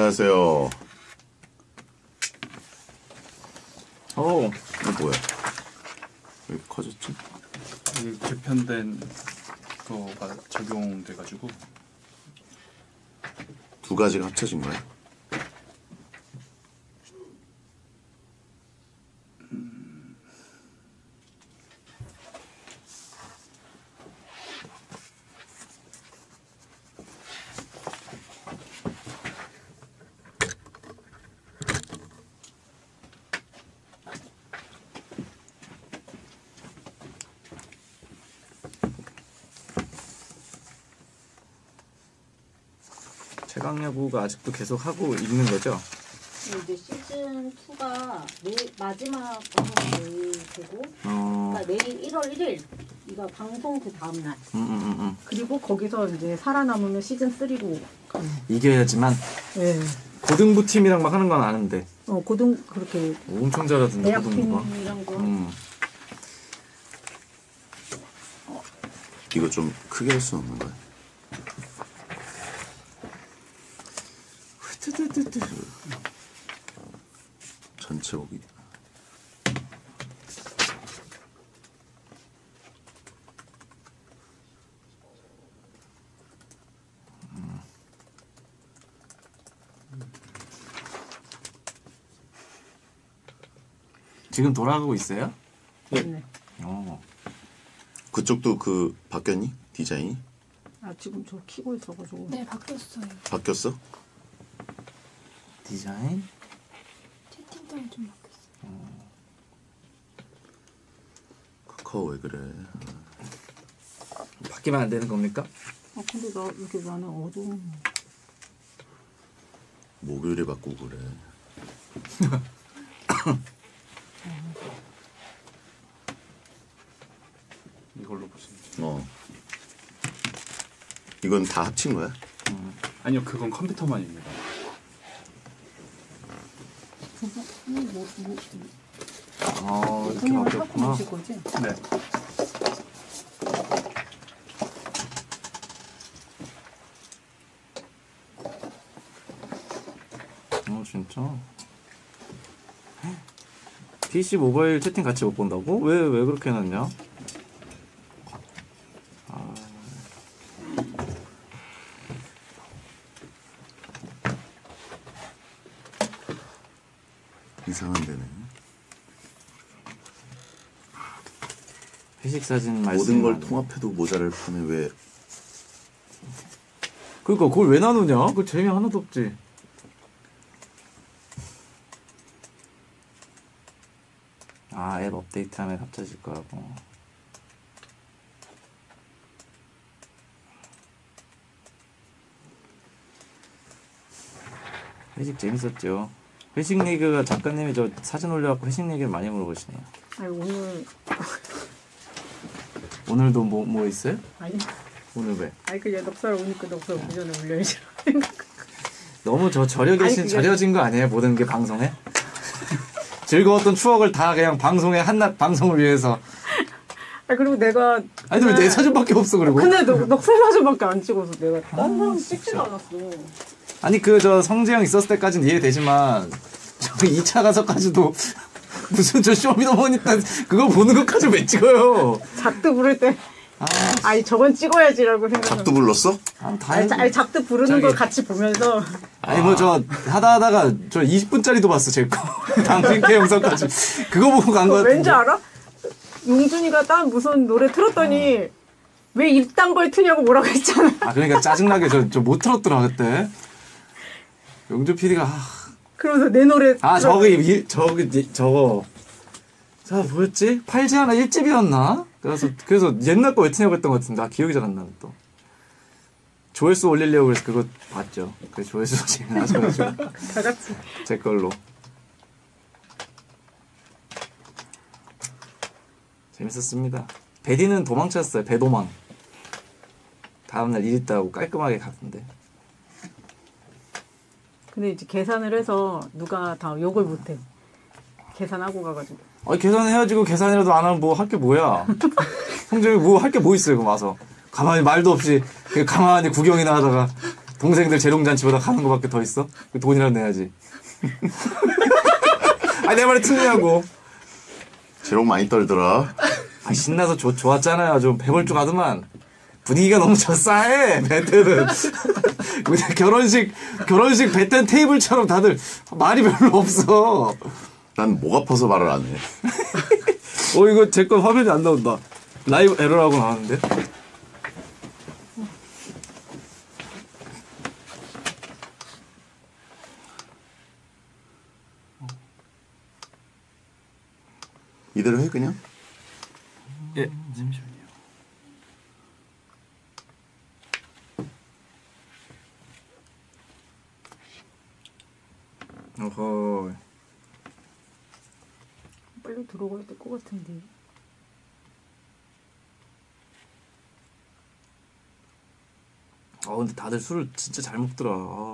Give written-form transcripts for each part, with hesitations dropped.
안녕하세요. 이거 뭐야? 왜 이렇게 커졌지? 이 개편된 거가 적용돼가지고 두 가지가 합쳐진 거야? 최강야구가 아직도 계속 하고 있는 거죠? 이제 시즌 2가 마지막 방송 내일 되고, 그러니까 내일 1월 1일 이거 방송 그 다음 날. 그리고 거기서 이제 살아남으면 시즌 3로 가는. 이겨야지만. 네. 고등부 팀이랑 막 하는 건 아는데. 고등 그렇게. 엄청 잘하던데 고등부가. 대학팀이랑 거. 이거 좀 크게 할 수 없는 거야? 전체 보기. 지금 돌아가고 있어요? 네. 그쪽도 바뀌었니? 디자인이? 지금 저 키고 있어가지고. 네, 바뀌었어요. 바뀌었어? 디자인? 채팅창이 좀 바뀌었어요. 카카오 왜 그래? 바뀌면 안 되는 겁니까? 근데 이렇게 나는 어두운. 목요일에 바꾸고 그래. 이걸로 보시면 이건 다 합친 거야? 아니요, 그건 컴퓨터만입니다. 이렇게 바뀌었구나. 거지? 네. 진짜? PC 모바일 채팅 같이 못 본다고? 왜 그렇게 해놨냐? 이상한 데네. 회식 사진 모든 걸 통합해도 모자랄 판에 왜? 그러니까 그걸 왜 나누냐? 그 재미 하나도 없지. 앱 업데이트하면 합쳐질 거라고. 회식 재밌었죠. 회식 얘기가 작가님이 저 사진 올려갖고 회식 얘기를 많이 물어보시네요. 오늘도 뭐 있어요? 아니. 오늘 왜? 그냥 넉살 오니까 넉살 오기 전에 올려야지. 너무 절여진 거 아니에요? 모든 게 방송에? 즐거웠던 추억을 다 그냥 방송에 한낱 방송을 위해서. 그리고 내가. 아니 왜 내 사진밖에 없어 그리고? 근데 넉살 사진밖에 안 찍어서 내가 다른 사람 찍지도 않았어. 아니 성재형 있었을 때까지는 이해되지만 저기 2차 가서까지도 무슨 저 쇼미더머니 그거 보는 것까지 왜 찍어요? 작두 부를 때. 저건 찍어야지라고 생각하면. 작두 불렀어? 작두 부르는 걸 같이 보면서. 하다가 저 20분짜리도 봤어, 제 거. 당신께 영상까지. 그거 보고 간 거 같은데. 왠지 알아? 용준이가 딴 무슨 노래 틀었더니 왜 이딴 걸 트냐고 뭐라고 했잖아. 그러니까 짜증나게 저 못 틀었더라, 그때. 용준 PD가. 그러면서 내 노래. 저거. 뭐였지? 팔지 하나 1집이었나? 그래서 옛날 거 왜 트냐고 했던 것 같은데, 기억이 잘 안 나네, 또. 조회수 올리려고 그래서 그거 봤죠. 그 조회수가 제일 나서가지고. 다 같이. 제 걸로. 재밌었습니다. 배디는 도망쳤어요. 배도망. 다음날 일 있다고 깔끔하게 갔는데. 근데 이제 계산을 해서 누가 다 욕을 못해. 계산하고 가가지고. 계산해야지. 계산이라도 안 하면 뭐 할 게 뭐야. 성재이 뭐 할 게 뭐 있어요, 그럼 와서. 가만히 말도 없이 가만히 구경이나 하다가 동생들 재롱잔치보다 가는 거밖에 더 있어? 그 돈이라도 내야지. 아, 내 말이 틀리냐고. 재롱 많이 떨더라. 아, 신나서 좋았잖아요. 좀 배벌쭉 하더만. 분위기가 너무 젖싸해, 배트는. 결혼식 배트 테이블처럼 다들 말이 별로 없어. 난 목 아파서 말을 안 해. 이거 제 거 화면이 안 나온다. 라이브 에러라고 나왔는데? 이대로 해 그냥? 예, 잠시만요. 어허. 빨리 들어가야 될 것 같은데. 근데 다들 술을 진짜 잘 먹더라.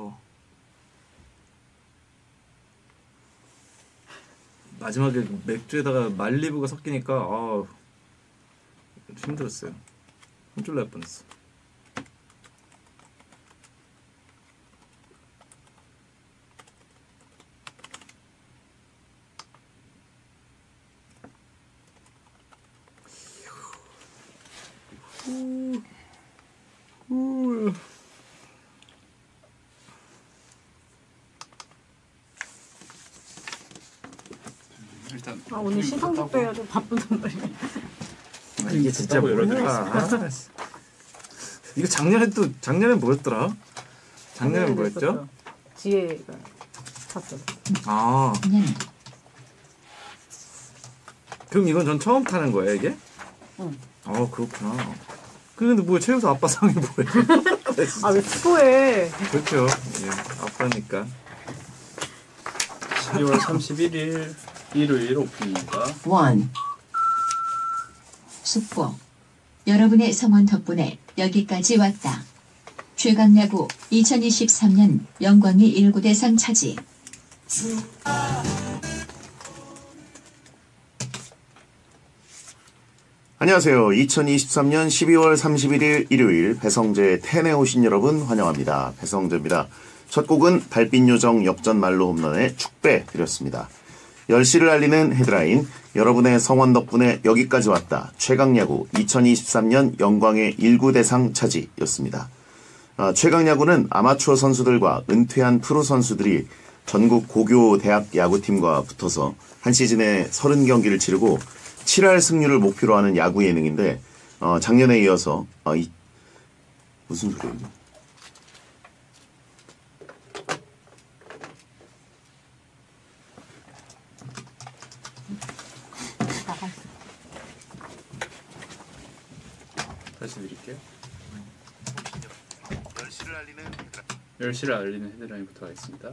마지막에 맥주에다가 말리부가 섞이니까 힘들었어요. 힘줄 날 뻔했어. 일단 오늘 시상식도 해야 돼. 바쁜 말이야. 이게 진짜 뭐야? 이거 작년에 뭐였더라? 작년에 뭐였죠? 지혜가 샀죠. 그럼 이건 전 처음 타는 거예요, 이게? 응. 그렇구나. 근데 뭐 최우수 아빠 상이 뭐예요? 왜 투고해? 그렇죠. 예, 아빠니까. 12월 31일 일요일 오픈입니다. 1. 숙보. 여러분의 성원 덕분에 여기까지 왔다. 최강야구 2023년 영광이 1구대상 차지. 안녕하세요. 2023년 12월 31일 일요일 배성재 텐에 오신 여러분 환영합니다. 배성재입니다. 첫 곡은 달빛요정 역전말로 홈런의 축배 드렸습니다. 10시를 알리는 헤드라인, 여러분의 성원 덕분에 여기까지 왔다. 최강야구 2023년 영광의 1구대상 차지였습니다. 최강야구는 아마추어 선수들과 은퇴한 프로 선수들이 전국 고교 대학 야구팀과 붙어서 한 시즌에 30경기를 치르고 7할 승률을 목표로 하는 야구 예능인데 작년에 이어서 무슨 소리예요? 다시 드릴게요. 10시를 알리는 헤드라인부터 하겠습니다.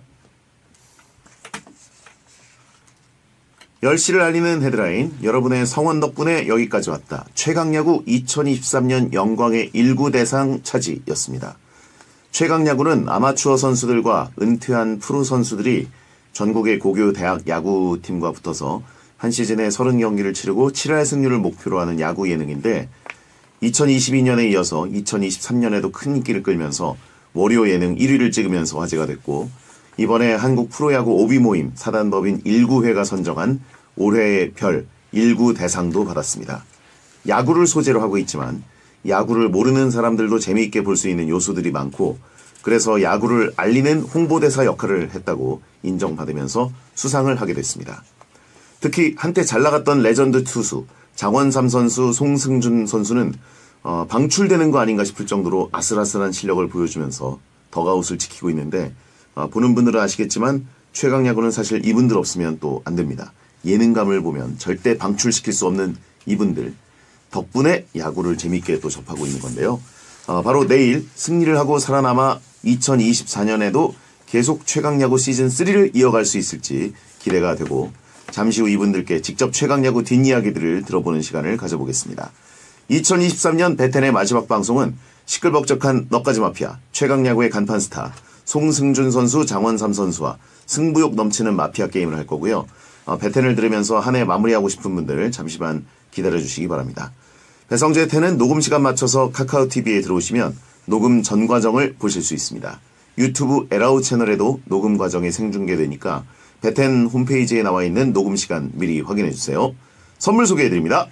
10시를 알리는 헤드라인, 여러분의 성원 덕분에 여기까지 왔다. 최강야구 2023년 영광의 1구대상 차지였습니다. 최강야구는 아마추어 선수들과 은퇴한 프로 선수들이 전국의 고교 대학 야구팀과 붙어서 한 시즌에 30경기를 치르고 7할 승률을 목표로 하는 야구 예능인데 2022년에 이어서 2023년에도 큰 인기를 끌면서 월요 예능 1위를 찍으면서 화제가 됐고 이번에 한국 프로야구 오비 모임 사단법인 1구회가 선정한 올해의 별 1구 대상도 받았습니다. 야구를 소재로 하고 있지만 야구를 모르는 사람들도 재미있게 볼 수 있는 요소들이 많고 그래서 야구를 알리는 홍보대사 역할을 했다고 인정받으면서 수상을 하게 됐습니다. 특히 한때 잘 나갔던 레전드 투수 장원삼 선수, 송승준 선수는 방출되는 거 아닌가 싶을 정도로 아슬아슬한 실력을 보여주면서 덕아웃을 지키고 있는데 보는 분들은 아시겠지만 최강야구는 사실 이분들 없으면 또 안 됩니다. 예능감을 보면 절대 방출시킬 수 없는 이분들 덕분에 야구를 재밌게 또 접하고 있는 건데요. 바로 내일 승리를 하고 살아남아 2024년에도 계속 최강야구 시즌3를 이어갈 수 있을지 기대가 되고 잠시 후 이분들께 직접 최강야구 뒷이야기들을 들어보는 시간을 가져보겠습니다. 2023년 베텐의 마지막 방송은 시끌벅적한 너까지 마피아, 최강야구의 간판 스타, 송승준 선수, 장원삼 선수와 승부욕 넘치는 마피아 게임을 할 거고요. 베텐을 들으면서 한 해 마무리하고 싶은 분들 잠시만 기다려주시기 바랍니다. 배성재 텐은 녹음 시간 맞춰서 카카오 TV에 들어오시면 녹음 전 과정을 보실 수 있습니다. 유튜브 에라우 채널에도 녹음 과정이 생중계되니까 베텐 홈페이지에 나와 있는 녹음 시간 미리 확인해 주세요. 선물 소개해 드립니다.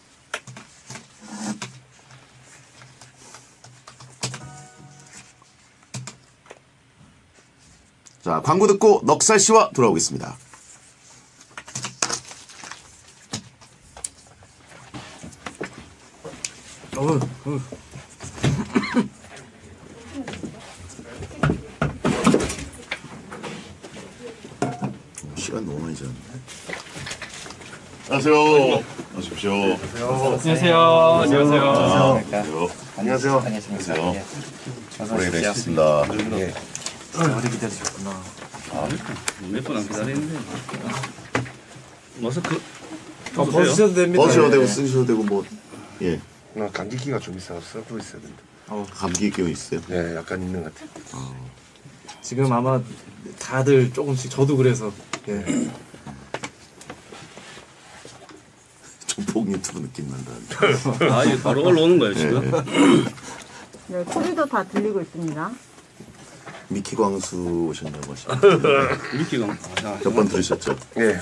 자, 광고 듣고 넉살 씨와 돌아오겠습니다. 시간 너무 많이 지났네. 안녕하세요. 어서 오십시오. 안녕하세요. 안녕하세요. 안녕하세요. 안녕하십니까. 오래 계셨습니다. 오래 기다리셨구나. 몇 분 안 기다리는데. 마스크 벗으셔도 됩니다. 벗으셔도 예. 되고 쓰셔도 되고 뭐 예. 나 감기기가 좀 있어서 쓰고 있어야 된다. 감기 끼어 있어요. 네, 약간 있는 것 같아. 지금 아마 다들 조금씩 저도 그래서 예. 조폭 유튜브 느낌 난다. 아, 이게 바로 올라오는 거예요, 지금? 네, 소리도 다 들리고 있습니다. 미키 광수 오셨나고 하시죠. 미끼가. 몇 번 들으셨죠? 예.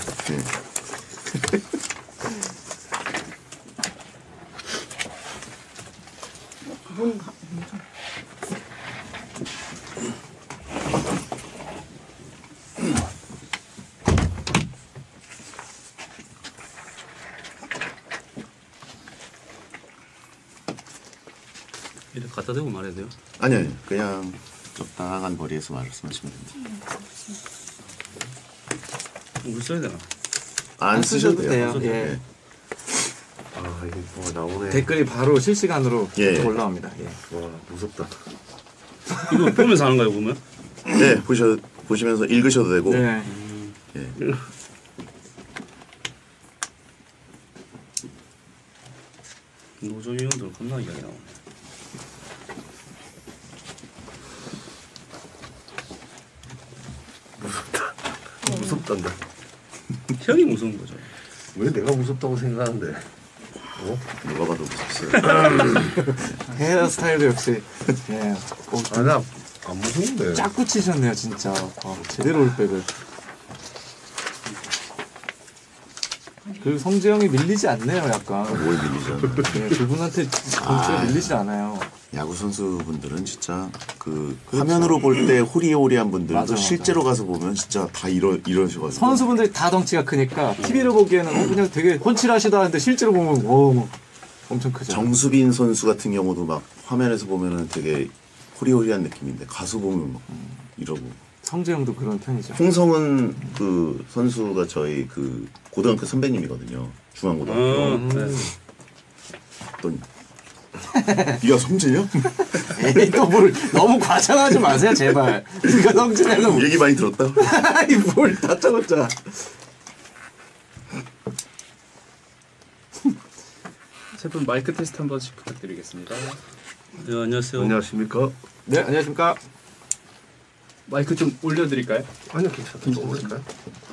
이렇게 갖다 대고 말해야 돼요? 아니요, 그냥 적당한 거리에서 말씀하시면 됩니다. 물 써야 되나? 안 쓰셔도 돼요. 예. 아, 이게 뭐 나오네. 댓글이 바로 실시간으로 예. 올라옵니다. 예. 와, 무섭다. 이거 보면서 하는 거예요, 보면? 네, 보시면서 읽으셔도 되고. 네. 예. 노조위원들 겁나 이야기 나오네. 무섭단다. 형이 무서운 거죠. 왜 내가 무섭다고 생각하는데? 누가 봐도 무섭어요. 헤어스타일도 역시 예. 아, 나 안 무서운데. 짝 붙이셨네요, 진짜. 제대로 올백을. 그리고 성재형이 밀리지 않네요, 약간. 뭘 밀리죠? 예, 그분한테 진짜 밀리지 않아요. 야구 선수분들은 진짜 그 화면으로 볼 때 호리호리한 분들도 맞아. 실제로 가서 보면 진짜 다 이러셔가지고. 선수분들이 다 덩치가 크니까 TV를 보기에는 그냥 되게 훤칠하시다 하는데 실제로 보면 뭐 엄청 크죠. 정수빈 선수 같은 경우도 막 화면에서 보면은 되게 호리호리한 느낌인데 가수 보면 막 이러고. 성재형도 그런 편이죠. 홍성은 그 선수가 저희 그 고등학교 선배님이거든요. 중앙고등학교. 네. 어떤 네가 성재냐? 에이, 또 뭘 너무 과장하지 마세요, 제발. 네가 성재냐고. 얘기 많이 들었다. 아니, 뭘 다 적었잖아. 제품 마이크 테스트 한 번씩 부탁드리겠습니다. 네, 안녕하세요. 안녕하십니까? 네, 안녕하십니까. 마이크 좀 올려드릴까요? 아니요, 괜찮다. 좀 올릴까요?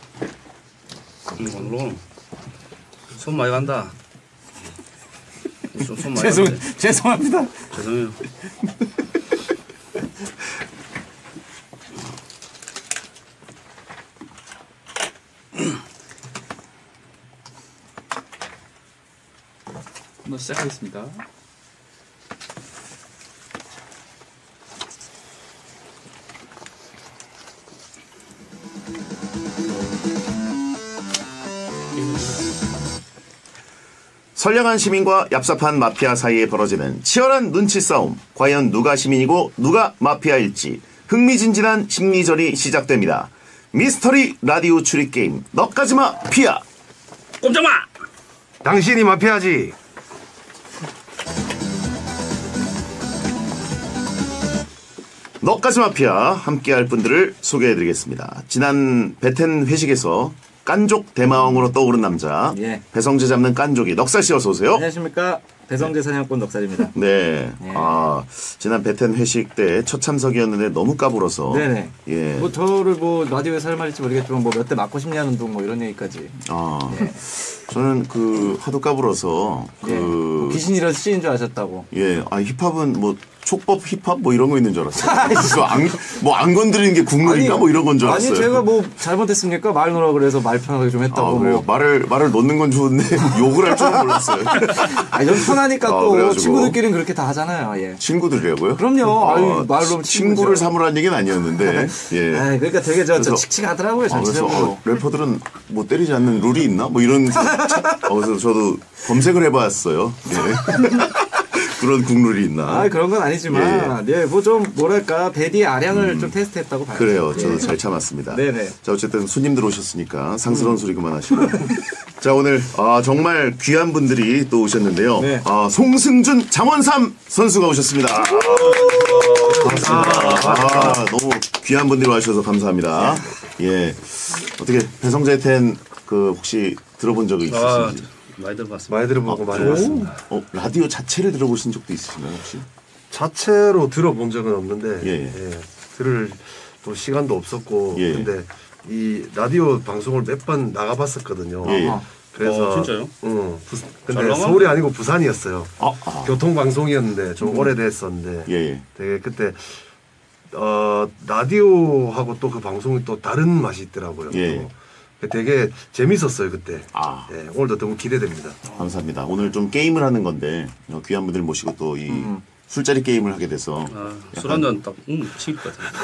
물론 손 많이 간다. 손 많이 간다. 죄송합니다. 죄송해요. 한번 시작하겠습니다. 선량한 시민과 얍삽한 마피아 사이에 벌어지는 치열한 눈치 싸움. 과연 누가 시민이고 누가 마피아일지 흥미진진한 심리전이 시작됩니다. 미스터리 라디오 추리 게임 너까지 마피아. 꼼짝마! 당신이 마피아지. 너까지 마피아 함께할 분들을 소개해드리겠습니다. 지난 베텐 회식에서 깐족 대마왕으로 떠오른 남자 예. 배성재 잡는 깐족이 넉살 씨 어서 오세요. 안녕하십니까. 배성재 사냥꾼 넉살입니다. 네. 예. 아, 지난 베텐 회식 때 첫 참석이었는데 너무 까불어서. 네네. 예. 뭐 저를 뭐 라디오에서 할 말일지 모르겠지만 뭐 몇 대 맞고 싶냐는 둥 뭐 이런 얘기까지. 아, 예. 저는 그 하도 까불어서 예. 그 귀신이라서 씨인 줄 아셨다고. 예, 아 힙합은 뭐 촉법 힙합 뭐 이런 거 있는 줄 알았어요. 안 건드리는 게 국룰인가 뭐 이런 건 줄 알았어요. 아니 제가 뭐 잘못했습니까? 말 놓으라 그래서 말 편하게 좀 했다고. 그래요. 말을 놓는 건 좋은데 욕을 할 줄은 몰랐어요. 아니 좀 편하니까 또 그래가지고. 친구들끼리는 그렇게 다 하잖아요. 예. 친구들이라고요? 그럼요. 아유, 말로 친구를 삼으라는 얘기는 아니었는데. 예. 아, 그러니까 되게 저 그래서- 칙칙하더라고요. 그래서 전체적으로. 래퍼들은 뭐 때리지 않는 룰이 있나? 뭐 이런. 그래서 저도 검색을 해봤어요. 예. 그런 국룰이 있나? 아 그런 건 아니지만 예, 뭐 좀 뭐랄까 배디의 아량을 좀 테스트했다고 봐요. 그래요. 저도 예. 잘 참았습니다. 네네. 자, 어쨌든 손님들 오셨으니까 상스러운 소리 그만하시고. 자, 오늘 정말 귀한 분들이 또 오셨는데요. 네. 송승준 장원삼 선수가 오셨습니다. 반갑습니다. 너무 귀한 분들이 와주셔서 감사합니다. 예. 어떻게 배성재 텐 혹시 들어본 적이 있으신지? 많이 들어봤습니다. 많이 들어보고 많이 봤습니다. 라디오 자체를 들어보신 적도 있으신가요, 혹시? 자체로 들어본 적은 없는데 예. 들을 또 시간도 없었고 예. 근데 이 라디오 방송을 몇 번 나가봤었거든요. 예. 그래서 진짜요? 응. 근데 잘 나가? 서울이 아니고 부산이었어요. 아. 교통 방송이었는데 좀 오래됐었는데 예. 되게 그때 라디오하고 또 그 방송이 또 다른 맛이 있더라고요. 예. 되게 재밌었어요 그때. 아. 예, 오늘도 너무 기대됩니다. 감사합니다. 오늘 좀 게임을 하는 건데 귀한 분들 모시고 또 이 술자리 게임을 하게 돼서 술 한잔 딱 치울 것 같아요.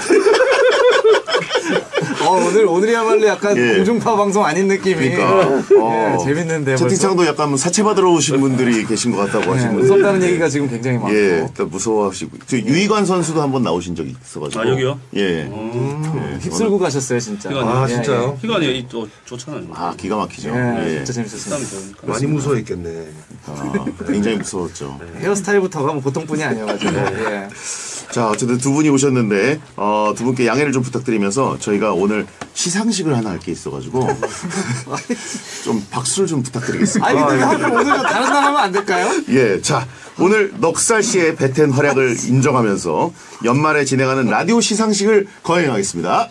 오늘이야말로 약간 예. 공중파 방송 아닌 느낌이. 그러니까 예, 재밌는데. 채팅창도 약간 사채받으러 오신 분들이 계신 것 같다고 하시는 분들. 무섭다는 얘기가 지금 굉장히 많고. 예, 일단 무서워하시고. 유희관 선수도 한번 나오신 적이 있어가지고. 아, 여기요? 예. 휩쓸고 가셨어요 진짜. 희관이. 아 예, 진짜요? 희관이 또 좋잖아요. 기가 막히죠. 예, 예. 진짜 재밌었습니다. 땀이 좋으니까. 많이 무서워했겠네. 굉장히 무서웠죠. 헤어스타일부터가 뭐 보통 분이 아니어가지고. 예. 자, 어쨌든 두 분이 오셨는데, 두 분께 양해를 좀 부탁드리면서 저희가 오늘 시상식을 하나 할 게 있어가지고, 좀 박수를 좀 부탁드리겠습니다. 아니 근데 하필 오늘 다른 날 하면 안 될까요? 예, 자, 오늘 넉살 씨의 베텐 활약을 인정하면서 연말에 진행하는 라디오 시상식을 거행하겠습니다.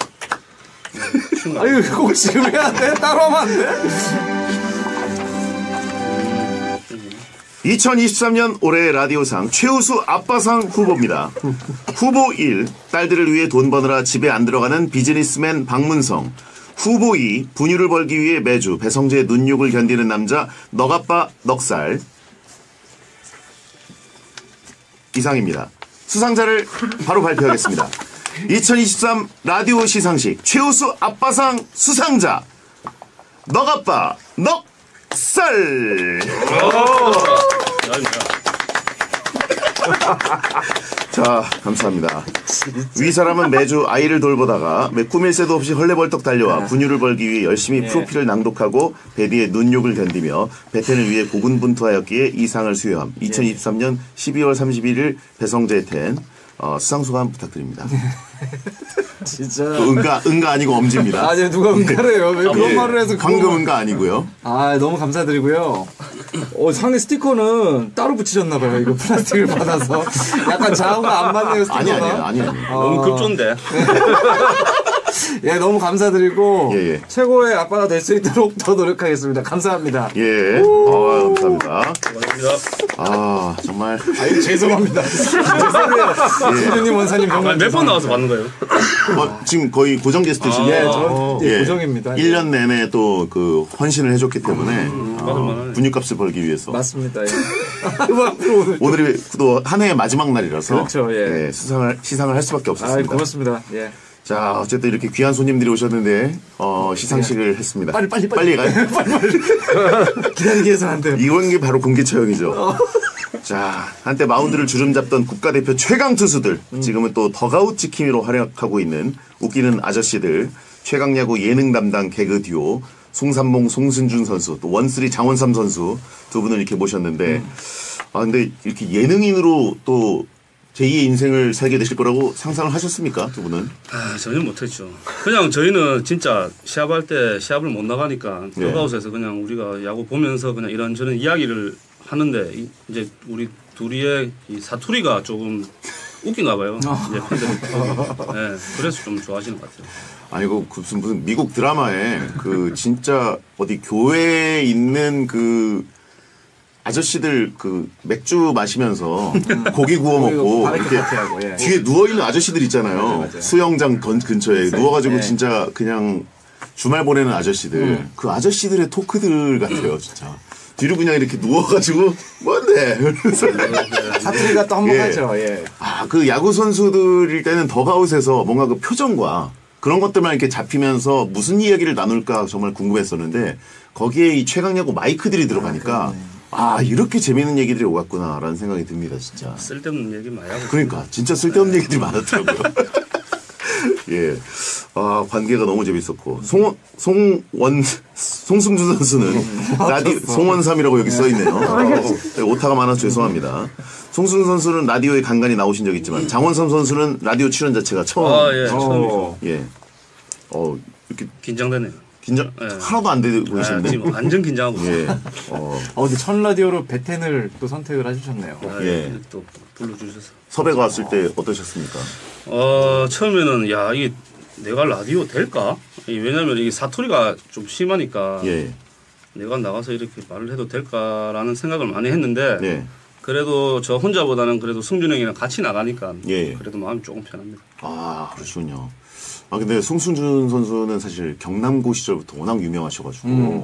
아유 꼭 지금 해야 돼? 따로 하면 안 돼? 2023년 올해의 라디오상 최우수 아빠상 후보입니다. 후보 1, 딸들을 위해 돈 버느라 집에 안 들어가는 비즈니스맨 박문성. 후보 2, 분유를 벌기 위해 매주 배성재의 눈욕을 견디는 남자 넉아빠 넉살. 이상입니다. 수상자를 바로 발표하겠습니다. 2023 라디오 시상식 최우수 아빠상 수상자 넉아빠 넉살. 자, 감사합니다. 위 사람은 매주 아이를 돌보다가 꾸밀 새도 없이 헐레벌떡 달려와 분유를 벌기 위해 열심히 프로필을 낭독하고 베디의 눈욕을 견디며 베텐을 위해 고군분투하였기에 이 상을 수여함. 2023년 12월 31일 배성재 텐 수상소감 부탁드립니다. 진짜. 응가 아니고 엄지입니다. 아니 누가 응가래요? 왜 그런 예, 말을 해서 황금 응가 아니고요. 너무 감사드리고요. 상에 스티커는 따로 붙이셨나봐요. 이거 플라스틱을 받아서. 약간 자아가 안 맞네요, 스티커가. 아니. 너무 급조인데. 예, 너무 감사드리고. 예. 최고의 아빠가 될 수 있도록 더 노력하겠습니다. 감사합니다. 예. 감사합니다. 고맙습니다. 정말. 아유, 죄송합니다. 죄송해요. 신주님 원사님 정말. 몇 번 나와서 받는 거예요? 지금 거의 고정 게스트신데. 예, 저 고정입니다. 1년 내내 또 헌신을 해줬기 때문에. 분유값을 벌기 위해서. 맞습니다. 예. 오늘이 또 한 해의 마지막 날이라서. 그렇죠, 예. 시상을 할 수밖에 없었습니다. 고맙습니다. 예. 자, 어쨌든 이렇게 귀한 손님들이 오셨는데, 시상식을 했습니다. 빨리 가요. 기다리게 해서는 안 돼요. 이런 게 바로 공개 처형이죠. 자, 한때 마운드를 주름잡던 국가대표 최강 투수들, 지금은 또 덕아웃 지킴이로 활약하고 있는 웃기는 아저씨들, 최강야구 예능 담당 개그 듀오, 송삼봉 송승준 선수, 또 원쓰리 장원삼 선수 두 분을 이렇게 모셨는데, 근데 이렇게 예능인으로 또 제2의 인생을 살게 되실 거라고 상상을 하셨습니까, 두 분은? 전혀 못했죠. 그냥 저희는 진짜 시합할 때 시합을 못 나가니까 덕아웃에서 그냥 우리가 야구 보면서 그냥 이런저런 이야기를 하는데 이제 우리 둘이의 이 사투리가 조금 웃긴가 봐요. 이제 팬들이. 네, 그래서 좀 좋아하시는 것 같아요. 아이고, 무슨 미국 드라마에 진짜 어디 교회에 있는 아저씨들 그 맥주 마시면서 고기 구워 먹고 바베큐 이렇게 파티하고, 예. 뒤에 누워 있는 아저씨들 있잖아요. 맞아요. 수영장 근처에 누워가지고 예. 진짜 그냥 주말 보내는 아저씨들. 그 아저씨들의 토크들 같아요, 진짜. 뒤로 그냥 이렇게 누워가지고 뭔데? 사투리가 또 한몫하죠. 예. 아, 그 야구 선수들일 때는 덕아웃에서 뭔가 그 표정과 그런 것들만 이렇게 잡히면서 무슨 이야기를 나눌까 정말 궁금했었는데 거기에 이 최강야구 마이크들이 들어가니까 이렇게 재밌는 얘기들이 오갔구나라는 생각이 듭니다, 진짜. 쓸데없는 얘기 많이 하고. 그러니까 진짜 쓸데없는 얘기들이 많았더라고요. 예, 관계가 너무 재밌었고 송승준 선수는 라디오 송원삼이라고 여기 써 있네요. 오타가 많아서 죄송합니다. 송승준 선수는 라디오에 간간히 나오신 적 있지만 장원삼 선수는 라디오 출연 자체가 처음. 예, 처음이죠. 예, 이렇게 긴장되네요. 긴장 예. 하나도 안 되고 계신데. 지금 완전 긴장하고 있어요. 예, 근데 첫 라디오로 베텐을 또 선택을 해주셨네요. 예. 또 불러주셔서. 섭외가 왔을 때 어떠셨습니까? 처음에는 이게 내가 라디오 될까? 왜냐면 이게 사투리가 좀 심하니까 예, 내가 나가서 이렇게 말을 해도 될까라는 생각을 많이 했는데 예, 그래도 저 혼자보다는 그래도 승준 형이랑 같이 나가니까 예. 그래도 마음이 조금 편합니다. 그러시군요. 근데 송승준 선수는 사실 경남고 시절부터 워낙 유명하셔가지고,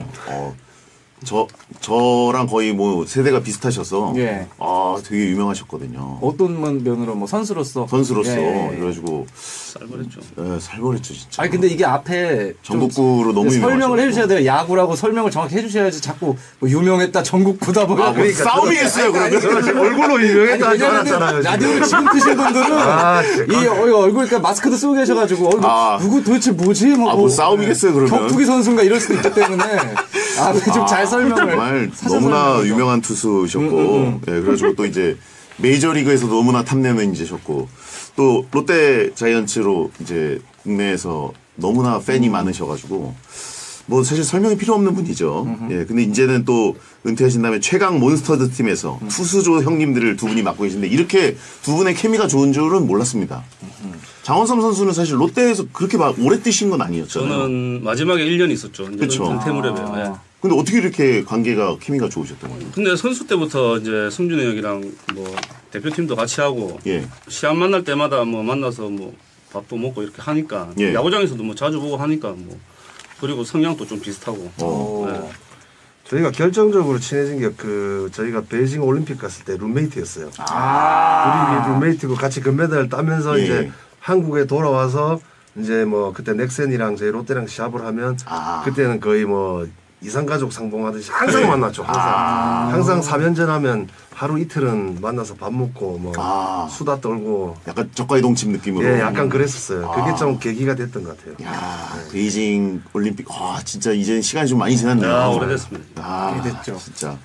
저랑 거의 뭐 세대가 비슷하셔서, 예. 되게 유명하셨거든요. 어떤 면으로 뭐 선수로서. 선수로서. 예. 그래가지고, 살벌했죠. 살벌했죠, 진짜. 아니 근데 이게 앞에 전국구로 너무 유명하셨고. 설명을 해주셔야 돼요. 야구라고 설명을 정확히 해주셔야지 자꾸 뭐 유명했다 전국구다 뭐. 그러니까 싸움이겠어요, 그러면. 저는 지금 얼굴로 유명했다 하지 않았잖아요. 라디오를 지금 트신 분들은 이 얼굴 그러니까 마스크도 쓰고 계셔가지고 누구 도대체 뭐지? 뭐 싸움이겠어요, 그러면. 격투기 선수인가 이럴 수도 있기 때문에 앞에 좀 잘 설명을. 정말 너무나 유명한 투수셨고, 예, 그래가지고 또 이제 메이저리그에서 너무나 탐내는 이제셨고, 또 롯데 자이언츠로 이제 국내에서 너무나 팬이 많으셔가지고, 뭐 사실 설명이 필요 없는 분이죠. 예, 근데 이제는 또 은퇴하신 다음에 최강 몬스터즈 팀에서 투수조 형님들을 두 분이 맡고 계신데 이렇게 두 분의 케미가 좋은 줄은 몰랐습니다. 장원삼 선수는 사실 롯데에서 그렇게 막 오래 뛰신 건 아니었잖아요. 저는 마지막에 1년 있었죠. 이제 그쵸. 태무렵이에요. 예. 근데 어떻게 이렇게 관계가 케미가 좋으셨던 거예요? 근데 선수 때부터 이제 승준이 형이랑 뭐 대표팀도 같이 하고 예, 시합 만날 때마다 뭐 만나서 뭐 밥도 먹고 이렇게 하니까 예. 야구장에서도 뭐 자주 보고 하니까 뭐 그리고 성향도 좀 비슷하고. 예. 저희가 결정적으로 친해진 게 저희가 베이징 올림픽 갔을 때 룸메이트였어요. 우리 룸메이트고 같이 금메달을 따면서 예. 이제 한국에 돌아와서 이제 뭐 그때 넥센이랑 저희 롯데랑 시합을 하면 그때는 거의 뭐 이상가족 상봉하듯이 항상 만났죠. 항상 3연전 하면 하루 이틀은 만나서 밥 먹고 뭐 수다 떨고 약간 저가이동침 느낌으로. 예, 약간 그랬었어요. 그게 좀 계기가 됐던 것 같아요. 야, 베이징 올림픽, 진짜 이제 시간이 좀 많이 지났네요. 오래됐습니다. 오래됐죠. 진짜.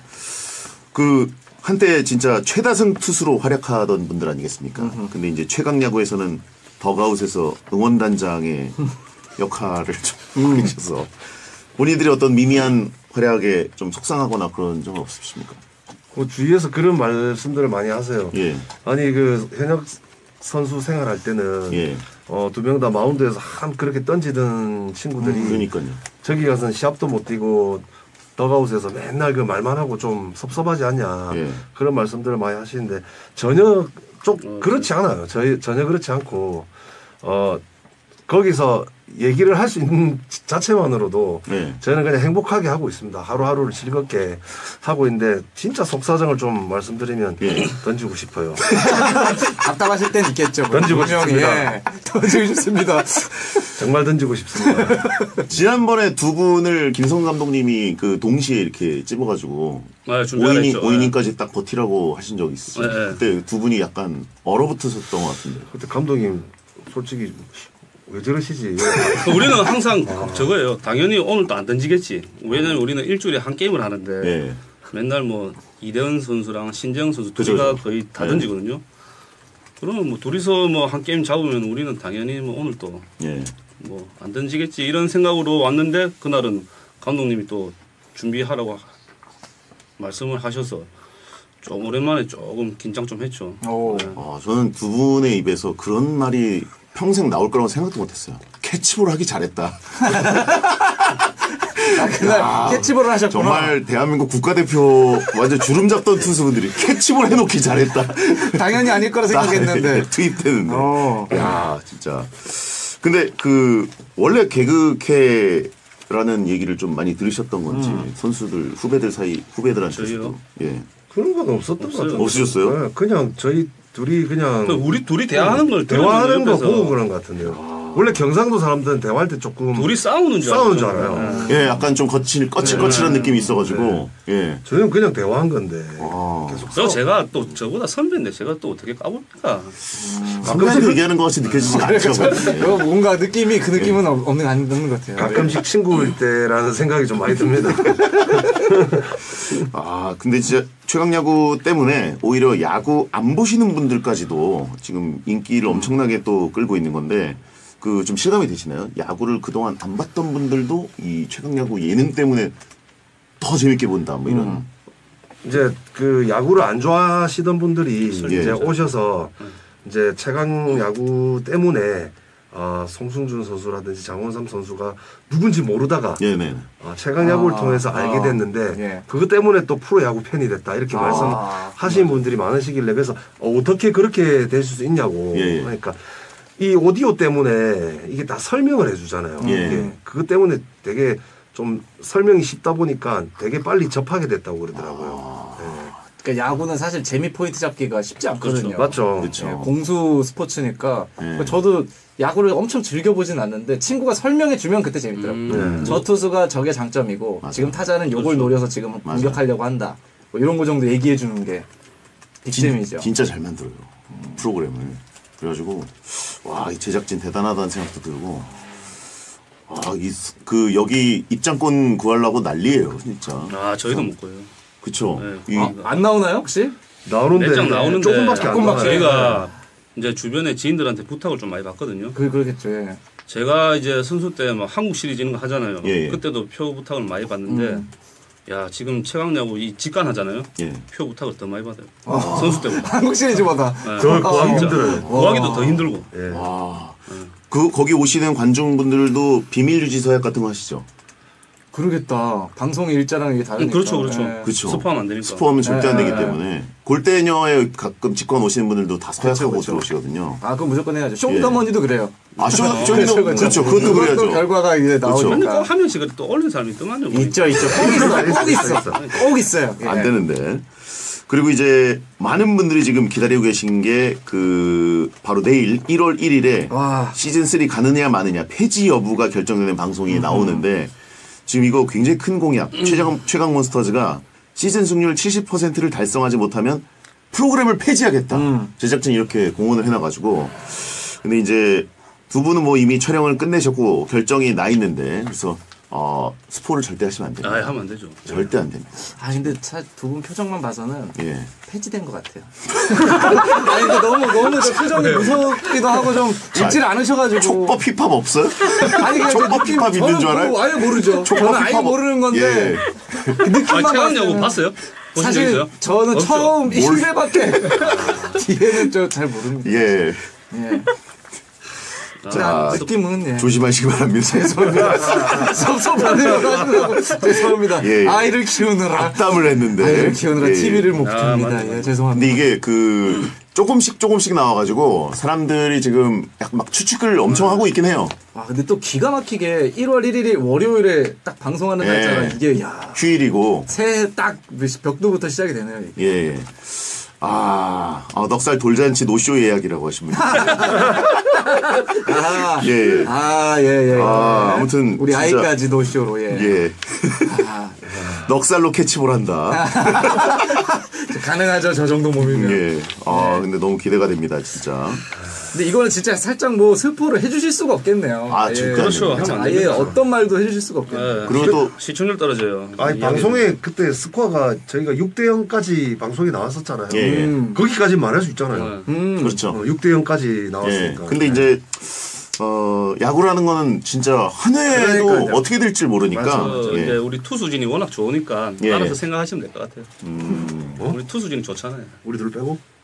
한때 진짜 최다승 투수로 활약하던 분들 아니겠습니까? 근데 이제 최강야구에서는 덕아웃에서 응원단장의 역할을 좀 하셔서 본인들이 어떤 미미한 활약에 좀 속상하거나 그런 적은 없으십니까? 주위에서 그런 말씀들을 많이 하세요. 예. 아니 현역 선수 생활할 때는 예. 두 명 다 마운드에서 그렇게 던지던 친구들이 그러니까요. 저기 가서는 시합도 못 뛰고 덕아웃에서 맨날 그 말만 하고 좀 섭섭하지 않냐 예. 그런 말씀들을 많이 하시는데 전혀 좀 그렇지 않아요. 전혀 그렇지 않고 거기서 얘기를 할 수 있는 자체만으로도 네. 저는 그냥 행복하게 하고 있습니다. 하루하루를 즐겁게 하고 있는데 진짜 속사정을 좀 말씀드리면 던지고 싶어요. 답답하실 땐 있겠죠. 던지고 싶습니다. 예. 던지고 싶습니다. 정말 던지고 싶습니다. 지난번에 두 분을 김성 감독님이 동시에 이렇게 찝어가지고 준비를 했죠. 5이닝까지 딱 버티라고 하신 적이 있어요. 네. 그때 두 분이 약간 얼어붙으셨던 것 같은데. 그때 감독님 솔직히 왜 저러시지? 우리는 항상 저거예요. 당연히 오늘도 안 던지겠지. 왜냐면 우리는 일주일에 한 게임을 하는데 예. 맨날 뭐 이대헌 선수랑 신재영 선수 그죠, 둘이가 그죠. 거의 다 네. 던지거든요. 그러면 뭐 둘이서 뭐 한 게임 잡으면 우리는 당연히 뭐 오늘도 예. 뭐 안 던지겠지 이런 생각으로 왔는데 그날은 감독님이 또 준비하라고 말씀을 하셔서 좀 오랜만에 조금 긴장 좀 했죠. 네. 저는 두 분의 입에서 그런 말이 평생 나올 거라고 생각도 못했어요. 캐치볼 하기 잘했다. 그날 캐치볼을 하셨구나. 정말 대한민국 국가대표 완전 주름 잡던 투수분들이 캐치볼 해놓기 잘했다. 당연히 아닐 거라 생각했는데. 투입되는데. 야, 진짜. 근데 원래 개그캐라는 얘기를 좀 많이 들으셨던 건지, 선수들, 후배들한테서도. 저희요? 예. 그런 건 없었던 것 같아요. 없으셨어요? 네, 그냥 저희 둘이 그냥 우리 둘이 대화하는 걸 대화하는 거 옆에서. 보고 그런 것 같은데요. 원래 경상도 사람들은 대화할 때 조금 둘이 싸우는 줄 알아요. 예, 약간 좀 거칠거칠한 느낌이 있어가지고, 예. 저희는 그냥 대화한 건데. 그래서 제가 또 저보다 선배인데 제가 또 어떻게 까봅니까? 선배한테 얘기하는 것 같이 느껴지지 않죠. 이거 뭔가 느낌이 그 느낌은 없는 것 같아요. 가끔씩 친구일 때라는 생각이 좀 많이 듭니다. 근데 진짜 최강야구 때문에 오히려 야구 안 보시는 분들까지도 지금 인기를 엄청나게 또 끌고 있는 건데, 좀 실감이 되시나요? 야구를 그동안 안 봤던 분들도 이 최강야구 예능 때문에 더 재밌게 본다, 뭐 이런. 이제 야구를 안 좋아하시던 분들이 이제 오셔서 이제 최강 야구 때문에 송승준 선수라든지 장원삼 선수가 누군지 모르다가 최강 야구를 통해서 알게 됐는데 그것 때문에 또 프로 야구 팬이 됐다 이렇게 말씀하시는 분들이 많으시길래 그래서 어떻게 그렇게 되실 수 있냐고 그러니까 이 오디오 때문에 이게 다 설명을 해주잖아요. 이게 그것 때문에 되게 좀 설명이 쉽다 보니까 되게 빨리 접하게 됐다고 그러더라고요. 그러니까 야구는 사실 재미 포인트 잡기가 쉽지 않거든요. 맞죠. 그렇죠. 공수 스포츠니까 저도 야구를 엄청 즐겨보진 않는데 친구가 설명해주면 그때 재밌더라고요. 저 투수가 저게 장점이고 지금 타자는 요걸 노려서 지금 공격하려고 한다. 뭐 이런 거 정도 얘기해주는 게 빅잼이죠. 진짜 잘 만들어요. 프로그램을. 그래가지고 이 제작진 대단하다는 생각도 들고 여기 입장권 구하려고 난리예요, 진짜. 저희도 못 구해요. 그쵸. 안 나오나요, 혹시? 나오는데 몇 장 나오는데 조금밖에 안 나와요. 저희가 이제 주변에 지인들한테 부탁을 좀 많이 받거든요. 그러겠죠. 예. 제가 이제 선수 때 막 한국 시리즈 이런 거 하잖아요. 그때도 표 부탁을 많이 받는데 야, 지금 최강야구 직관 하잖아요. 표 부탁을 더 많이 받아요. 선수 때보다. 한국 시리즈보다. 더 구하기 힘들어요. 구하기도 더 힘들고. 거기 오시는 관중분들도 비밀 유지 서약 같은 거 하시죠? 그러겠다. 방송의 일자랑 이게 다르니까. 그렇죠. 그렇죠. 스포하면 안 되니까. 스포하면 절대 안 되기 때문에 골대녀에 가끔 직관 오시는 분들도 다 서약하고 들어오시거든요. 그건 무조건 해야죠. 쇼미더머니도 그래요. 쇼미더 그렇죠. 그것도 그래야죠. 결과가 이제 나오니까. 근데 꼭 한 명씩 또 올리는 사람이 있더만요. 있죠. 꼭 있어요. 안 되는데. 그리고 이제 많은 분들이 지금 기다리고 계신 게 바로 내일 1월 1일에 시즌 3 가느냐 마느냐 폐지 여부가 결정되는 방송이 나오는데 지금 이거 굉장히 큰 공약. 최강 몬스터즈가 시즌 승률 70%를 달성하지 못하면 프로그램을 폐지하겠다. 제작진이 이렇게 공언을 해놔가지고. 근데 이제 두 분은 뭐 이미 촬영을 끝내셨고 결정이 나 있는데 그래서 스포를 절대 하시면 안 됩니다. 하면 안 되죠. 절대 안 됩니다. 근데 두 분 표정만 봐서는 예. 폐지된 것 같아요. 근데 너무 그 표정이 무섭기도 하고 좀 읽질 않으셔가지고. 촉법 힙합 없어요? 촉법 힙합 있는 줄 알아요? 아예 모르죠. 저는 아예 모르는 건데. 그 느낌만 최강야구 봤어요? 사실 저는 없죠? 처음 1회밖에 뒤에는 잘 모릅니다. 예. 자, 느낌은 조심하시기 바랍니다. 죄송합니다. 섭섭하네요. 죄송합니다. 아이를 키우느라 악담을 했는데 아이를 키우느라 TV를 못 봅니다. 죄송합니다. 근데 이게 조금씩 나와가지고 사람들이 지금 약간 막 추측을 엄청 하고 있긴 해요. 근데 또 기가 막히게 1월 1일이 월요일에 딱 방송하는 날짜라 이게 휴일이고 새해 딱 벽도부터 시작이 되네요. 이게. 넉살 돌잔치 노쇼 예약이라고 하십니다. 아무튼 우리 아이까지 노쇼로 넉살로 캐치볼 한다. 가능하죠, 저 정도 몸이면. 근데 너무 기대가 됩니다, 진짜. 근데 이거는 진짜 살짝 스포를 해주실 수가 없겠네요. 그렇죠. 아예 어떤 말도 해주실 수가 없겠네요. 그리고 또 시청률 떨어져요. 방송에 그때 스코어가 저희가 6대0까지 방송이 나왔었잖아요. 거기까지 말할 수 있잖아요. 그렇죠. 6대0까지 나왔으니까. 근데 이제 야구라는 거는 진짜 한 해에도 어떻게 될지 모르니까. 이제 우리 투수진이 워낙 좋으니까 알아서 생각하시면 될 것 같아요. 우리 투수진이 좋잖아요. 우리 둘 빼고?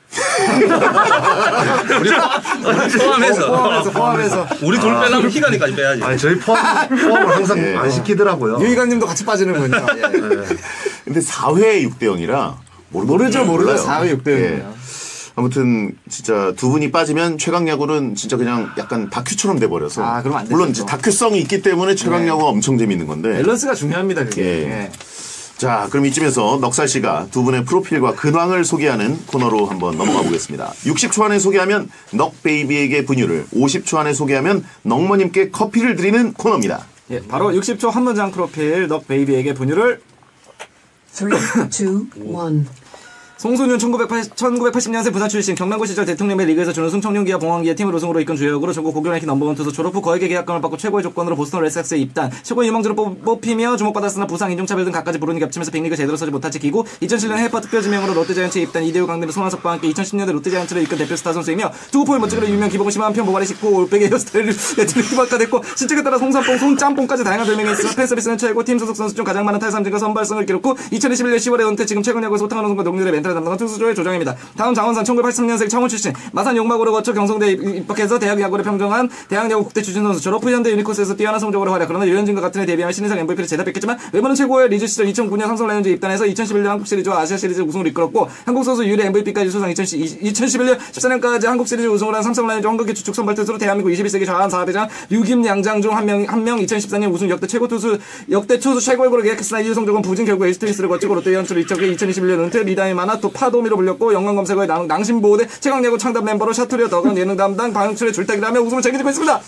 포함해서. 우리 둘 빼려면 희간이까지 빼야지. 아니 저희 포함을 항상 예. 안 시키더라고요. 유희관님도 같이 빠지는군요. 예. 근데 4회 6대 0이라 모르죠. 4회 6대 0이에요. 예. 아무튼 진짜 두 분이 빠지면 최강야구는 진짜 그냥 약간 다큐처럼 돼버려서. 그럼 안 되죠. 물론 이제 다큐성이 있기 때문에 최강야구가 엄청 재밌는 건데. 밸런스가 중요합니다. 그게. 예. 자, 그럼 이쯤에서 넉살 씨가 두 분의 프로필과 근황을 소개하는 코너로 한번 넘어가 보겠습니다. 60초 안에 소개하면 넉베이비에게 분유를, 50초 안에 소개하면 넉머님께 커피를 드리는 코너입니다. 예, 바로 60초 한 문장 프로필 넉베이비에게 분유를 3, 2, 1. 송순윤 1980년생 부산 출신 경남고 시절 대통령의 리그에서 준우승 청룡기아 봉황기의 팀을 우승으로 이끈 주역으로 전국 고교 랭킹 넘버원 투수 졸업 후 거액의 계약금을 받고 최고의 조건으로 보스턴 레드삭스에 입단 최고의 유망주로 뽑히며 주목받았으나 부상 인종차별 등 갖가지 불운이 겹치면서 빅리그 제대로 서지 못한 채 기고 2007년 해외파 특별지명으로 롯데자이언츠에 입단 이대호 강대로 손아섭과 함께 2010년대 롯데자이언츠를 이끈 대표 스타 선수이며 투구포의 멋지게로 유명 기복은 심한 편 모발이 짙고 올백의 헤어스타일을 레트리키박화됐고 신체에 따라 송삼뽕 손짬뽕까지 다양한 별명이 있으며 팬서비스는 최고 팀 소속 선수 중 가장 많은 탈삼진과 선발승을 기록 후 2021년 10월에 은퇴 지금 최근야구에서 호탕하는 순간 농률의 멘탈을 담당한 투수조의 조정입니다. 다음 장원산 1983년생 창원 출신 마산 용마고를 거쳐 경성대에 입학해서 대학 야구를 평정한 대학야구 국대 출신 선수 졸업 후 현대 유니콘스에서 뛰어난 성적으로 활약. 그러나 유현진과 같은 해 데뷔하면 신인상 MVP를 제답했겠지만 외모는 최고의 리즈 시절 2009년 삼성 라이온즈에 입단해서 2011년 한국 시리즈와 아시아 시리즈 우승을 이끌었고 한국 선수 유일의 MVP까지 수상 2011년 14년까지 한국 시리즈 우승을 한 삼성 라이온즈 한국의 주축 선발 투수로 대한민국 21세기 좌완 사업회장 류김 양장 중 한 명 2014년 우승 역대 최고 투수 역대 투수 최고액으로 계약했으나 이후 성적은 부진 결국 에이스트리스를 거치고 롯데 연출을 이적해 2021년 은퇴 미담이 많아 또 파도미로 불렸고 영광검색어의 낭심보호대 최강야구 창답 멤버로 샤투리어 더건 예능 담당 방출의 줄타기라며 웃음을 책임지고 있습니다.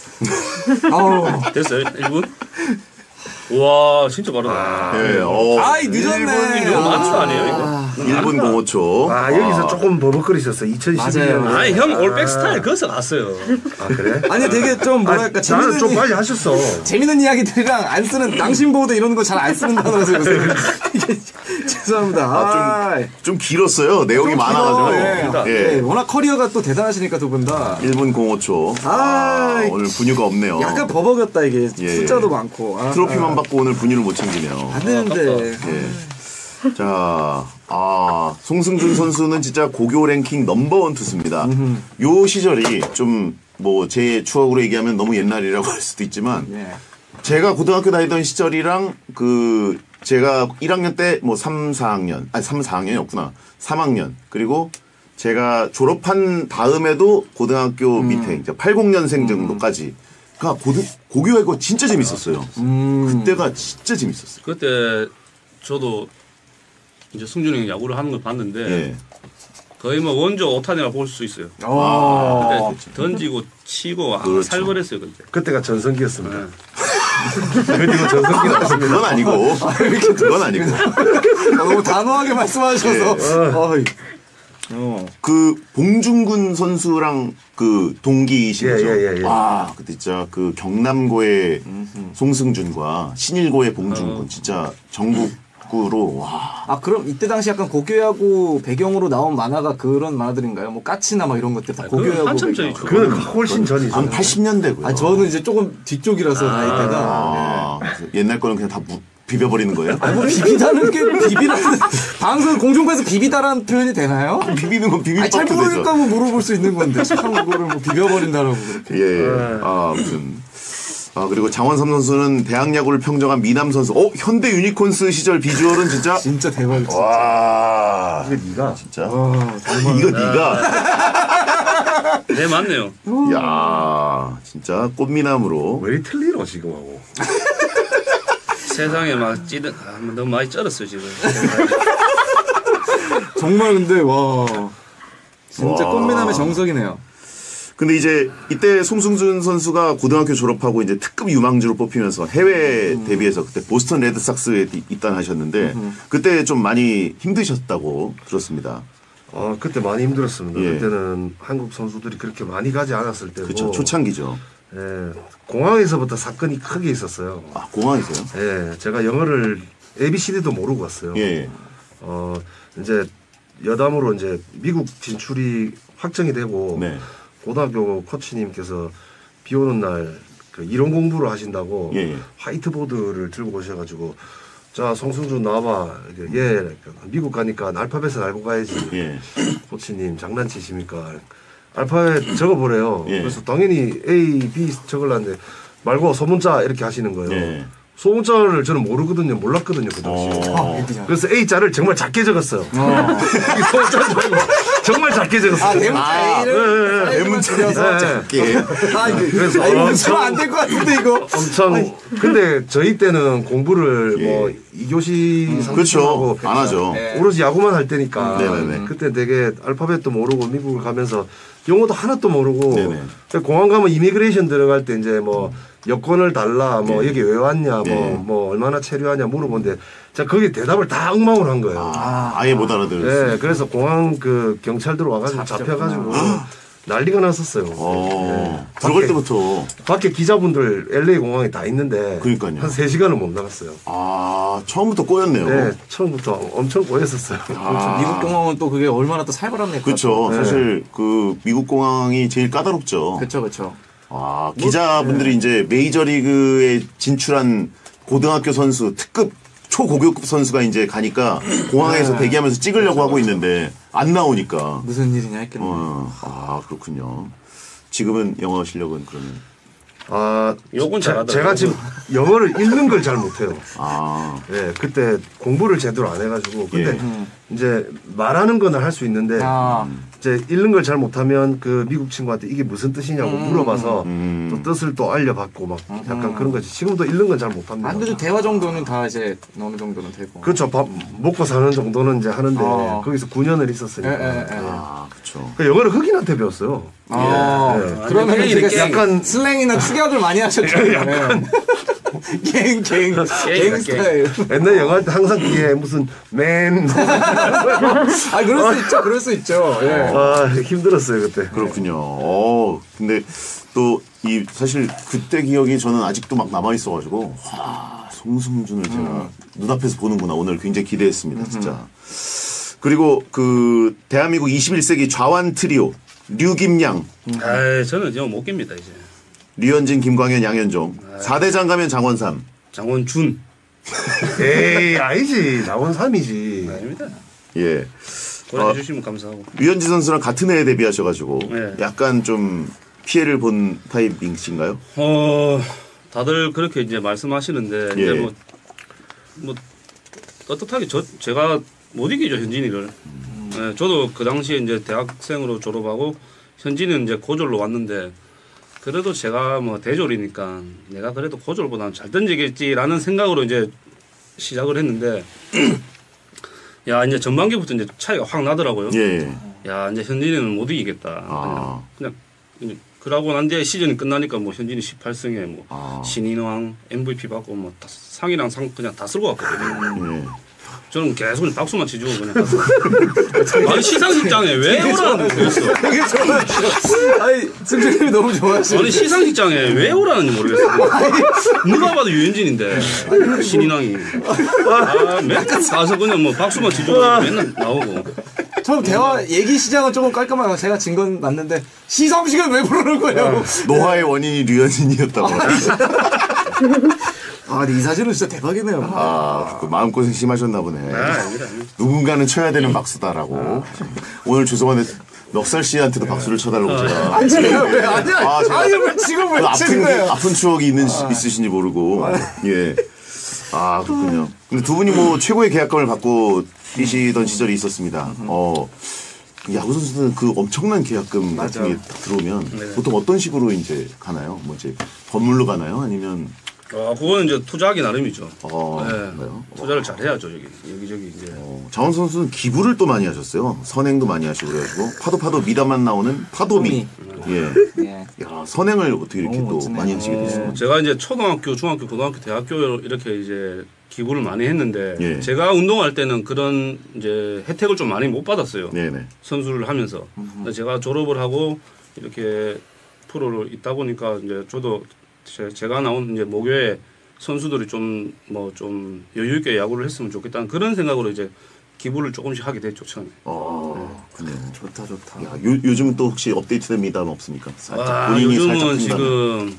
됐어요? 1분? 와 진짜 빠르다. 예, 아이 늦었네. 이거 만초 아니에요 이거? 1분 05초. 여기서 조금 버벅거리셨어요. 2012년. 아니 형 올백 스타일 거기서 갔어요. 그래? 아니 되게 좀 뭐랄까 나는 좀 빨리 하셨어. 재밌는 이야기들이랑 안 쓰는 낭심보호대 이런 거 잘 안 쓰는 단어라서 죄송합니다. 좀 길었어요. 내용이 많아가지고. 예. 워낙 커리어가 또 대단하시니까 두 분 다. 1분 05초. 오늘 분유가 없네요. 약간 버벅였다 이게. 숫자도 많고. 트로피만 받고 오늘 분유를 못 챙기네요. 안 되는데. 자, 송승준 선수는 진짜 고교 랭킹 넘버원 투수입니다. 요 시절이 좀 뭐 제 추억으로 얘기하면 너무 옛날이라고 할 수도 있지만 제가 고등학교 다니던 시절이랑 제가 1학년 때 뭐 3, 4학년이었구나. 3학년. 그리고 제가 졸업한 다음에도 고등학교 밑에 이제 80년생 정도까지 고교야구 진짜 재밌었어요. 그때가 진짜 재밌었어요. 그때 저도 이제 승준이 형 야구를 하는 걸 봤는데 거의 뭐 원조 오탄이라 볼 수 있어요. 그때 던지고 치고 살벌했어요 그때. 그때가 전성기였습니다. 그리고 전성기가 그건 아니고. 그건 아니고. 너무 단호하게 말씀하셔서. 봉중근 선수랑 동기이신 거죠? 그때 진짜 경남고의 송승준과 신일고의 봉중근 진짜 전국구로 그럼 이때 당시 약간 고교야구 배경으로 나온 만화가 그런 만화들인가요? 뭐 까치나 막 이런 것들 다 고교야구 한참 배경. 전이죠. 그건 훨씬 전이죠. 한 80년대고요. 저는 이제 조금 뒤쪽이라서 나이대가. 옛날 거는 그냥 다 비벼버리는 거예요? 뭐 비비다는 게 비비다는 방송 공중파에서 비비다라는 표현이 되나요? 비비는 건 비빔밥도 잘 되죠. 모르니까 뭐 물어볼 수 있는 건데 참 그거를 뭐 비벼버린다라고 그렇게. 아무튼 그리고 장원삼 선수는 대학 야구를 평정한 미남 선수. 현대 유니콘스 시절 비주얼은 진짜 진짜 대박이지. 와. 이거 네가 진짜. 이거 네가. 네 맞네요. 야, 진짜 꽃미남으로. 왜 틀리노 지금 하고. 세상에 막 너무 많이 쩔었어요 지금. 정말 근데 진짜 꽃미남의 정석이네요. 근데 이제 이때 송승준 선수가 고등학교 졸업하고 이제 특급 유망주로 뽑히면서 해외 데뷔해서 그때 보스턴 레드삭스에 입단하셨는데 그때 좀 많이 힘드셨다고 들었습니다. 그때 많이 힘들었습니다. 그때는 한국 선수들이 그렇게 많이 가지 않았을 때고. 그렇죠. 초창기죠. 공항에서부터 사건이 크게 있었어요. 공항에서요? 제가 영어를 ABCD도 모르고 갔어요. 이제 여담으로 이제 미국 진출이 확정이 되고 고등학교 코치님께서 비 오는 날 이론 공부를 하신다고 화이트보드를 들고 오셔가지고 자 송승준 나와봐. 예, 미국 가니까 알파벳을 알고 가야지. 예. 코치님 장난치십니까? 알파벳 적어보래요. 예. 그래서 당연히 A, B 적으려는데 말고 소문자 이렇게 하시는 거예요. 예. 소문자를 저는 모르거든요. 몰랐거든요. 그 당시에. 그래서 A자를 정말 작게 적었어요. 이 소문자 줄 알고 정말 작게 적었어요. 대문자 A를 대문자 줄여서 작게. 그래서 이거 안될 것 같은데 이거. 엄청 근데 저희 때는 공부를 뭐 2교시 그렇죠. 안 하죠. 오로지 야구만 할 때니까 네네네. 그때 되게 알파벳도 모르고 미국을 가면서 영어도 하나도 모르고 네네. 공항 가면 이미그레이션 들어갈 때 이제 뭐 여권을 달라 뭐 여기 왜 왔냐 뭐 얼마나 체류하냐 물어보는데 제가 거기 대답을 다 엉망으로 한 거예요. 아예 못 알아들었어요. 네, 그래서 공항 그 경찰들 와가지고 잡혀가지고 난리가 났었어요. 들어갈 때부터. 밖에 기자분들 LA 공항에 다 있는데 그러니까요. 한 3시간을 못 나갔어요. 처음부터 꼬였네요. 네, 처음부터 엄청 꼬였었어요. 미국 공항은 또 그게 얼마나 또 살벌합니까? 그렇죠. 사실 그 미국 공항이 제일 까다롭죠. 그렇죠. 기자분들이 이제 메이저리그에 진출한 고등학교 선수, 특급 초고교급 선수가 이제 가니까 공항에서 대기하면서 찍으려고 하고 있는데 안 나오니까. 무슨 일이냐 했겠네. 그렇군요. 지금은 영어 실력은 그러면? 요건 잘하더라고요. 제가 지금 영어를 읽는 걸 잘 못해요. 네, 그때 공부를 제대로 안 해가지고. 근데 이제 말하는 거는 할 수 있는데 이제 읽는 걸 잘 못하면 그 미국 친구한테 이게 무슨 뜻이냐고 물어봐서 또 뜻을 또 알려받고 막 약간 그런 거지. 지금도 읽는 건 잘 못합니다. 안 그래도 대화 정도는 다 이제 어느 정도는 되고. 그렇죠. 밥 먹고 사는 정도는 이제 하는데 거기서 9년을 있었으니까. 그렇죠. 영어를 흑인한테 배웠어요. 그러면 되게 약간 슬랭이나 축약을 많이 하셨죠. 갱 스타일. 옛날 영어 할 때 항상 뒤에 무슨 맨. 그럴 수 있죠. 힘들었어요 그때. 그렇군요. 근데 또 이 사실 그때 기억이 저는 아직도 막 남아 있어가지고 송승준을 제가 눈앞에서 보는구나. 오늘 굉장히 기대했습니다, 진짜. 그리고 그 대한민국 21세기 좌완 트리오 류김양. 저는 이제 못 깁니다 이제. 류현진, 김광현, 양현종. 4대장 가면 장원삼. 장원준. 에이 아니지. 장원삼이지. 아닙니다. 예. 그래 주시면 감사하고. 류현진 선수랑 같은 해에 데뷔하셔가지고 네. 약간 좀 피해를 본 타입이신가요? 다들 그렇게 이제 말씀하시는데 이제 뭐 떳떳하게 제가 못 이기죠 현진이를. 네, 저도 그 당시에 이제 대학생으로 졸업하고 현진이는 이제 고졸로 왔는데 그래도 제가 뭐 대졸이니까 내가 그래도 고졸보다는 잘 던지겠지라는 생각으로 이제 시작을 했는데 야 이제 전반기부터 이제 차이가 확 나더라고요. 야 이제 현진이는 못 이기겠다. 그냥 그러고 난 뒤에 시즌이 끝나니까 뭐 현진이 18승에 뭐 신인왕 MVP 받고 뭐 상이랑 상 그냥 다 쓸고 갔거든요. 저는 계속 박수만 치주고 그냥. 아니 시상식장에 왜 오라는 모르겠어. 되게 좋아하시죠. 아니 승준님이 너무 좋아하시죠. 아니 시상식장에 왜 오라는지 모르겠어. 누가 봐도 유현진인데 신인왕이. 맨날 가서 그냥 뭐 박수만 치주고 맨날 나오고. 처음 대화 얘기 시작은 조금 깔끔하고 제가 진 건 맞는데 시상식을 왜 부르는 거예요? 노화의 원인이 류현진이었다고. 근데 이 사진은 진짜 대박이네요. 그 마음고생 심하셨나 보네. 누군가는 쳐야 되는 박수다라고. 오늘 죄송한데 넉살 씨한테도 박수를 쳐달라고 제가. 아니야. 왜 지금 왜 치는 거예요? 아픈 추억이 있으신지 모르고. 예. 그렇군요. 근데 두 분이 뭐 최고의 계약금을 받고 뛰시던 시절이 있었습니다. 야구 선수들은 그 엄청난 계약금 같은 게 들어오면 보통 어떤 식으로 이제 가나요? 뭐 이제 건물로 가나요? 아니면 그거는 이제 투자하기 나름이죠. 네. 투자를 잘 해야죠, 여기저기 이제. 장원 선수는 기부를 또 많이 하셨어요. 선행도 많이 하시고 그래가지고 파도 미담만 나오는 파도미. 야, 선행을 어떻게 이렇게 또 많이 하시게 됐어요? 제가 이제 초등학교, 중학교, 고등학교, 대학교 이렇게 이제 기부를 많이 했는데 제가 운동할 때는 그런 이제 혜택을 좀 많이 못 받았어요. 선수를 하면서. 제가 졸업을 하고 이렇게 프로를 있다 보니까 이제 저도 제가 나온 이제 모교에 선수들이 좀 여유 있게 야구를 했으면 좋겠다는 그런 생각으로 이제 기부를 조금씩 하게 됐죠 처음에. 그래. 좋다. 야, 요즘은 또 혹시 업데이트된 미담 없습니까? 살짝 본인이 요즘은 살짝 지금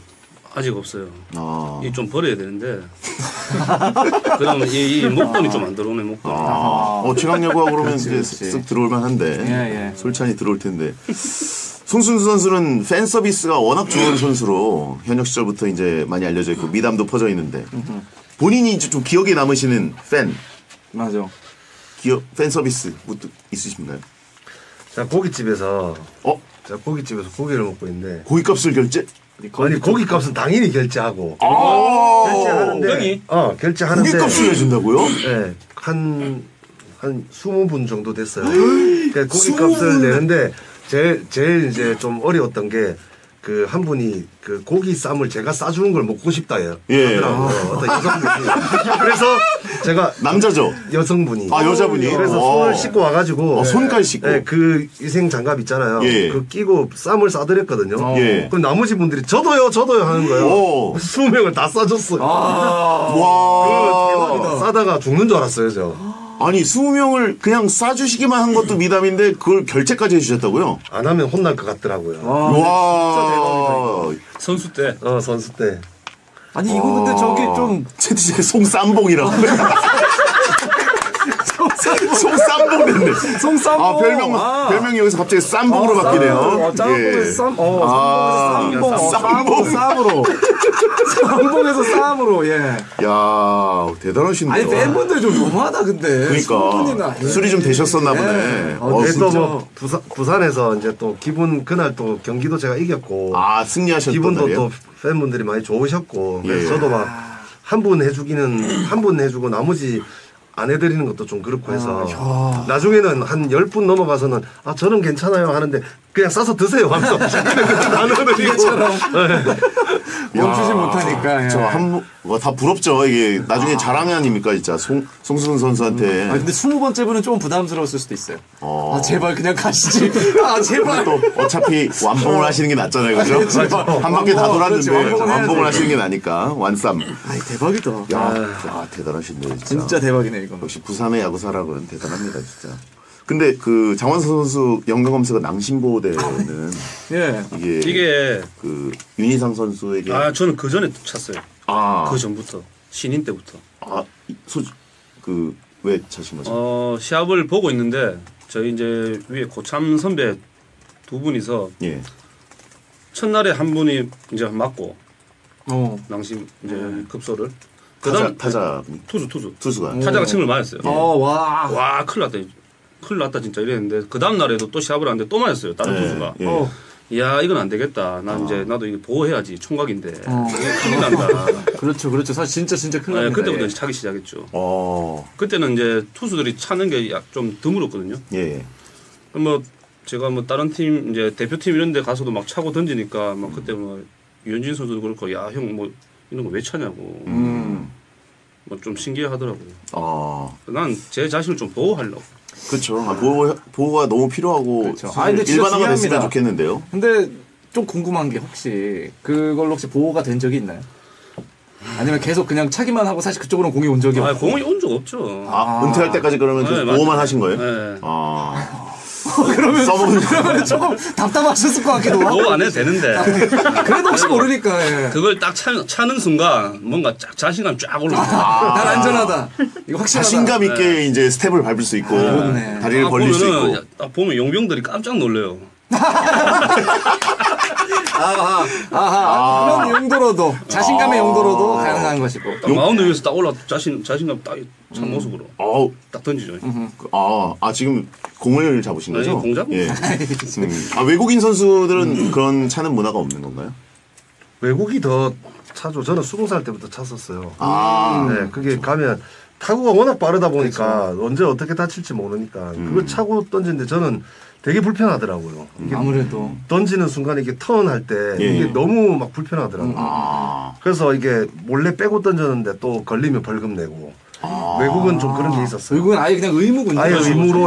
아직 없어요. 이 좀 버려야 되는데. 그러면 이 목돈이 좀 안 들어오네 목돈. 최강야구하고 그러면 이제 쓱 들어올만 한데 솔찬히 들어올 텐데. 송승수 선수는 팬 서비스가 워낙 좋은 선수로 현역 시절부터 이제 많이 알려져 있고 미담도 퍼져 있는데 본인이 이제 좀 기억에 남으시는 맞아. 팬 서비스 있으신가요? 자 고깃집에서 고깃집에서 고기를 먹고 있는데 고깃값을 결제? 아니 고깃값은 당연히 결제하고 결제하는데 결제하는데 고깃값을 내준다고요? 네, 한 20분 정도 됐어요. 그러니까 고깃값을 내는데 제일 이제 좀 어려웠던 게 그 한 분이 그 고기 쌈을 제가 싸주는 걸 먹고 싶다 하더라고요. 어떤 여성분이. 그래서 제가 남자죠? 여성분이. 여자분이. 그래서 손을 씻고 와가지고 손까지 씻고. 네, 그 위생 장갑 있잖아요. 그 끼고 쌈을 싸드렸거든요. 그럼 나머지 분들이 저도요 하는 거예요. 20명을 다 싸줬어요. 와. 대박이다. 싸다가 죽는 줄 알았어요, 저. 아니 20명을 그냥 싸주시기만 한 것도 미담인데 그걸 결제까지 해주셨다고요? 안 하면 혼날 것 같더라고요. 와. 선수 때. 선수 때. 아니 이거 근데 저기 좀 채팅창에 송쌈봉이라고. 송쌈봉 됐네. 송쌈봉. 별명이 여기서 갑자기 쌈봉으로 바뀌네요. 짬뽕에서 쌈봉으로. 쌈봉에서 쌈으로. 야 대단하신데요. 아니 팬분들 좀 너무하다 근데. 그러니까 술이 좀 되셨었나 보네. 또 뭐 부산에서 이제 또 기분 그날 또 경기도 제가 이겼고 승리하셨던 기분도 날이에요? 또 팬분들이 많이 좋으셨고 그래서 저도 막 한 분 해주고 나머지 안 해드리는 것도 좀 그렇고 해서 나중에는 한 10분 넘어가서는 저는 괜찮아요 하는데 그냥 싸서 드세요 하면서 기계처럼 멈추지 못하니까. 다 부럽죠. 이게 나중에 자랑이 아닙니까 진짜 송승훈 선수한테. 근데 20번째 분은 좀 부담스러웠을 수도 있어요. 제발 그냥 가시지. 제발. 또 어차피 완봉을 하시는 게 낫잖아요, 그죠? 한 바퀴 다 돌았는데 완봉을 하시는 게 나니까 완쌈. 대박이다. 야 대단하신데 진짜 대박이네 이거. 역시 부산의 야구 사랑은 대단합니다 진짜. 근데 그 장원석 선수 연관 검색어 낭심보호대는 이게 그 윤희상 선수에게 저는 그 전에 찼어요. 그 전부터 신인 때부터. 왜 차신 거죠? 시합을 보고 있는데 저희 이제 위에 고참 선배 두 분이서 첫날에 한 분이 이제 맞고 낭심 이제 급소를. 그다음 타자 투수가 타자가 침을 맞았어요. 와 큰일 났다 진짜 이랬는데 그 다음 날에도 또 시합을 하는데 또 맞았어요. 다른 투수가. 야 이건 안 되겠다. 난 이제 나도 이거 보호해야지. 총각인데 큰일 난다. 그렇죠. 사실 진짜 큰일 납니다. 그때부터 이제 차기 시작했죠. 그때는 이제 투수들이 차는 게 좀 드물었거든요. 뭐 제가 뭐 다른 팀 이제 대표팀 이런 데 가서도 막 차고 던지니까 막 그때 뭐 유현진 선수도 그렇고 야 형 뭐 이런 거 왜 차냐고. 뭐 좀 신기해하더라고요. 난 제 자신을 좀 보호하려고. 그렇죠. 보호가 너무 필요하고 근데 일반화가 됐으면 좋겠는데요. 근데 좀 궁금한 게 혹시 그걸로 혹시 보호가 된 적이 있나요? 아니면 계속 그냥 차기만 하고 사실 그쪽으로는 공이 온 적이 없고? 공이 온 적 없죠. 은퇴할 때까지 그러면 보호만 하신 거예요? 네. 그러면 조금 답답하셨을 것 같기도 하고. 보호 안 해도 되는데. 그래도 혹시 모르니까. 그걸 딱 차는 순간 뭔가 자신감 쫙 올라오고. 난 안전하다. 이거 확실하다. 자신감 있게 이제 스텝을 밟을 수 있고 다리를 벌릴 수 있고. 딱 보면 용병들이 깜짝 놀래요. 그런 용도로도 자신감의 용도로도 가능한 것이고. 마운드 위에서 딱 올라 자신감 딱 찬 모습으로 딱 던지죠. 지금 공을 잡으신 거죠? 공 잡은 외국인 선수들은 그런 차는 문화가 없는 건가요? 외국이 더 차죠. 저는 20살 때부터 찼었어요. 네, 그게 가면 타구가 워낙 빠르다 보니까 언제 어떻게 다칠지 모르니까 그걸 차고 던지는데 저는 되게 불편하더라고요. 이게 아무래도 던지는 순간에 이게 턴할 때 이게 너무 막 불편하더라고요. 그래서 이게 몰래 빼고 던졌는데 또 걸리면 벌금 내고. 외국은 좀 그런 게 있었어요. 외국은 아예 그냥 의무군요. 아예 의무로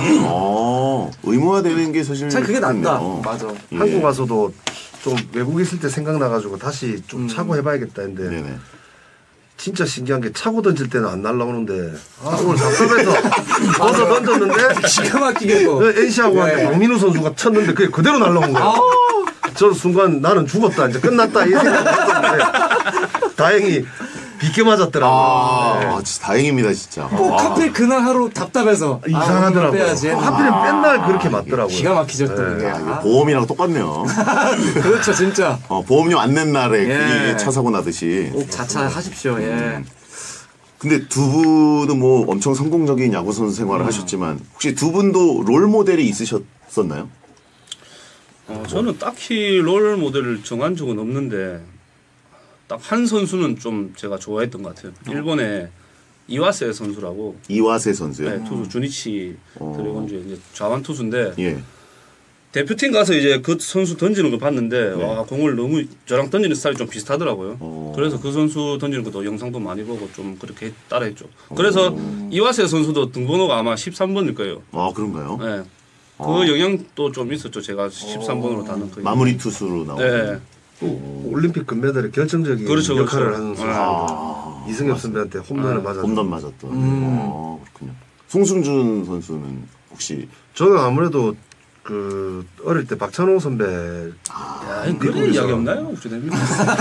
의무화되는 게 사실 참 그게 낫다. 맞아. 한국 와서도 좀 외국에 있을 때 생각나가지고 다시 좀 차고 해봐야겠다 했는데 진짜 신기한 게 차고 던질 때는 안 날라오는데 오늘 답답해서 어서 던졌는데 기가 막히게 NC하고 박민우 선수가 쳤는데 그게 그대로 날라온 거예요. 저 순간 나는 죽었다 이제 끝났다 이 생각했었는데 다행히 비껴 맞았더라고요. 네. 진짜 다행입니다 진짜. 꼭 하필 그날 하루 답답해서 이상하더라고요. 하필은 맨날 그렇게 맞더라고요. 기가 막히죠 또. 네. 보험이랑 똑같네요. 그렇죠 진짜. 보험료 안 낸 날에 차 사고 나듯이. 꼭 자차하십시오. 예. 근데 두 분은 뭐 엄청 성공적인 야구 선수 생활을 하셨지만 혹시 두 분도 롤 모델이 있으셨었나요? 저는 딱히 롤 모델을 정한 적은 없는데 딱 한 선수는 좀 제가 좋아했던 것 같아요. 일본의 이와세 선수라고. 이와세 선수요? 네, 투수 주니치 드래곤즈의 이제 좌완 투수인데 예. 대표팀 가서 이제 그 선수 던지는 걸 봤는데 와 공을 너무 저랑 던지는 스타일이 좀 비슷하더라고요. 그래서 그 선수 던지는 것도 영상도 많이 보고 좀 그렇게 따라했죠. 그래서 이와세 선수도 등번호가 아마 13번일 거예요. 그런가요? 네. 그 영향도 좀 있었죠. 제가 13번으로 다는 그 마무리 투수로 나오고. 네. 올림픽 금메달의 결정적인 그렇죠, 역할을 그렇죠. 하는 선수. 이승엽 선배한테 홈런을 맞았던. 홈런 맞았던. 그렇군요. 송승준 선수는 혹시 저는 아무래도 그 어릴 때 박찬호 선배 그런 이야기 없나요? 혹시 됩니까?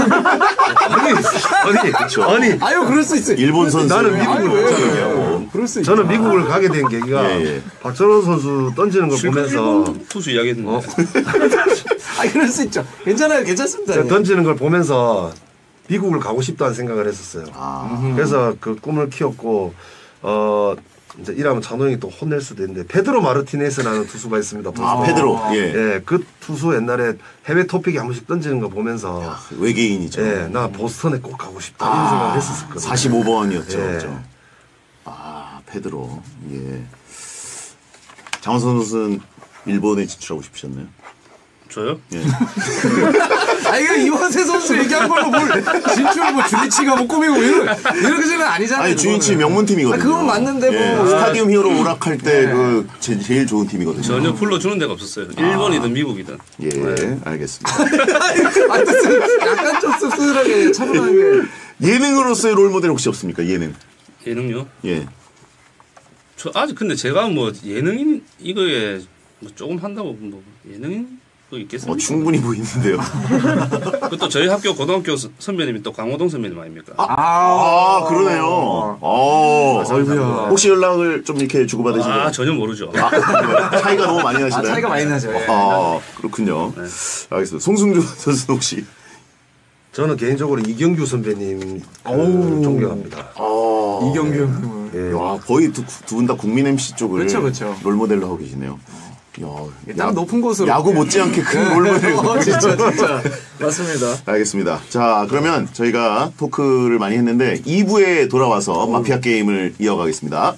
아니 아유 그럴 수 있어요. 일본 선수 나는 미국을 그럴 수 있죠. 저는 미국을 가게 된 계기가 박찬호 선수 던지는 걸 보면서 일본 투수 이야기했는데. 그럴 수 있죠. 괜찮아요. 괜찮습니다. 던지는 걸 보면서 미국을 가고 싶다는 생각을 했었어요. 그래서 그 꿈을 키웠고 이제 이러면 장동영이 또 혼낼 수도 있는데 페드로 마르티네스라는 투수가 있습니다. 페드로. 예, 그 투수 옛날에 해외 토픽에 한 번씩 던지는 거 보면서 외계인이죠. 예, 나 보스턴에 꼭 가고 싶다 이런 생각을 했었거든요. 45번이었죠. 예. 그렇죠? 페드로. 예. 장원선 선수는 일본에 진출하고 싶으셨나요? 저요? 예. 이거 이완세 선수 얘기한 걸로 뭘 진출 뭐 주니치가 뭐 꾸미고 이렇게 생각 아니잖아요. 아니 주니치 명문팀이거든요. 그건 맞는데 뭐 스타디움 히어로 오락할 때 그 제일 좋은 팀이거든요. 전혀 불러주는 데가 없었어요. 일본이든 미국이든. 예, 알겠습니다. 약간 좀 씁쓸하게 차분하게. 예능으로서의 롤모델 혹시 없습니까? 예능요? 예. 저 아직 근데 제가 뭐 예능인 이거에 뭐 조금 한다고 뭐 예능인 거 있겠습니까? 충분히 보이는데요. 그것도 저희 학교 고등학교 선배님이 또 강호동 선배님 아닙니까? 그러네요. 혹시 연락을 좀 이렇게 주고받으신 거예요? 전혀 모르죠. 차이가 너무 많이 나시나요? 차이가 많이 나죠. 그렇군요. 알겠습니다. 송승준 선수 혹시? 저는 개인적으로 이경규 선배님 존경합니다. 이경규 형님을. 예. 거의 두 분 다 국민 MC 쪽을 그렇죠. 롤모델로 하고 계시네요. 일단 높은 곳으로. 야구 못지않게 큰 롤모델. 진짜. 맞습니다. 알겠습니다. 자, 그러면 저희가 토크를 많이 했는데 2부에 돌아와서 마피아 게임을 이어가겠습니다.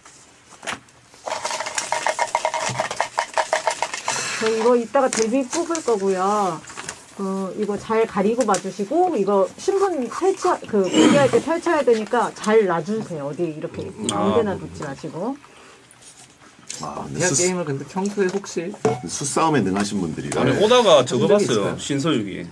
저 이거 이따가 데뷔 뽑을 거고요. 이거 잘 가리고 봐주시고 이거 신분 공개할 때 펼쳐야 되니까 잘 놔주세요. 어디 이렇게 아무데나 놓지 마시고. 마피아 게임을 근데 평소에 혹시 수싸움에 능하신 분들이라. 아니 오다가 저거 봤어요. 신서유기.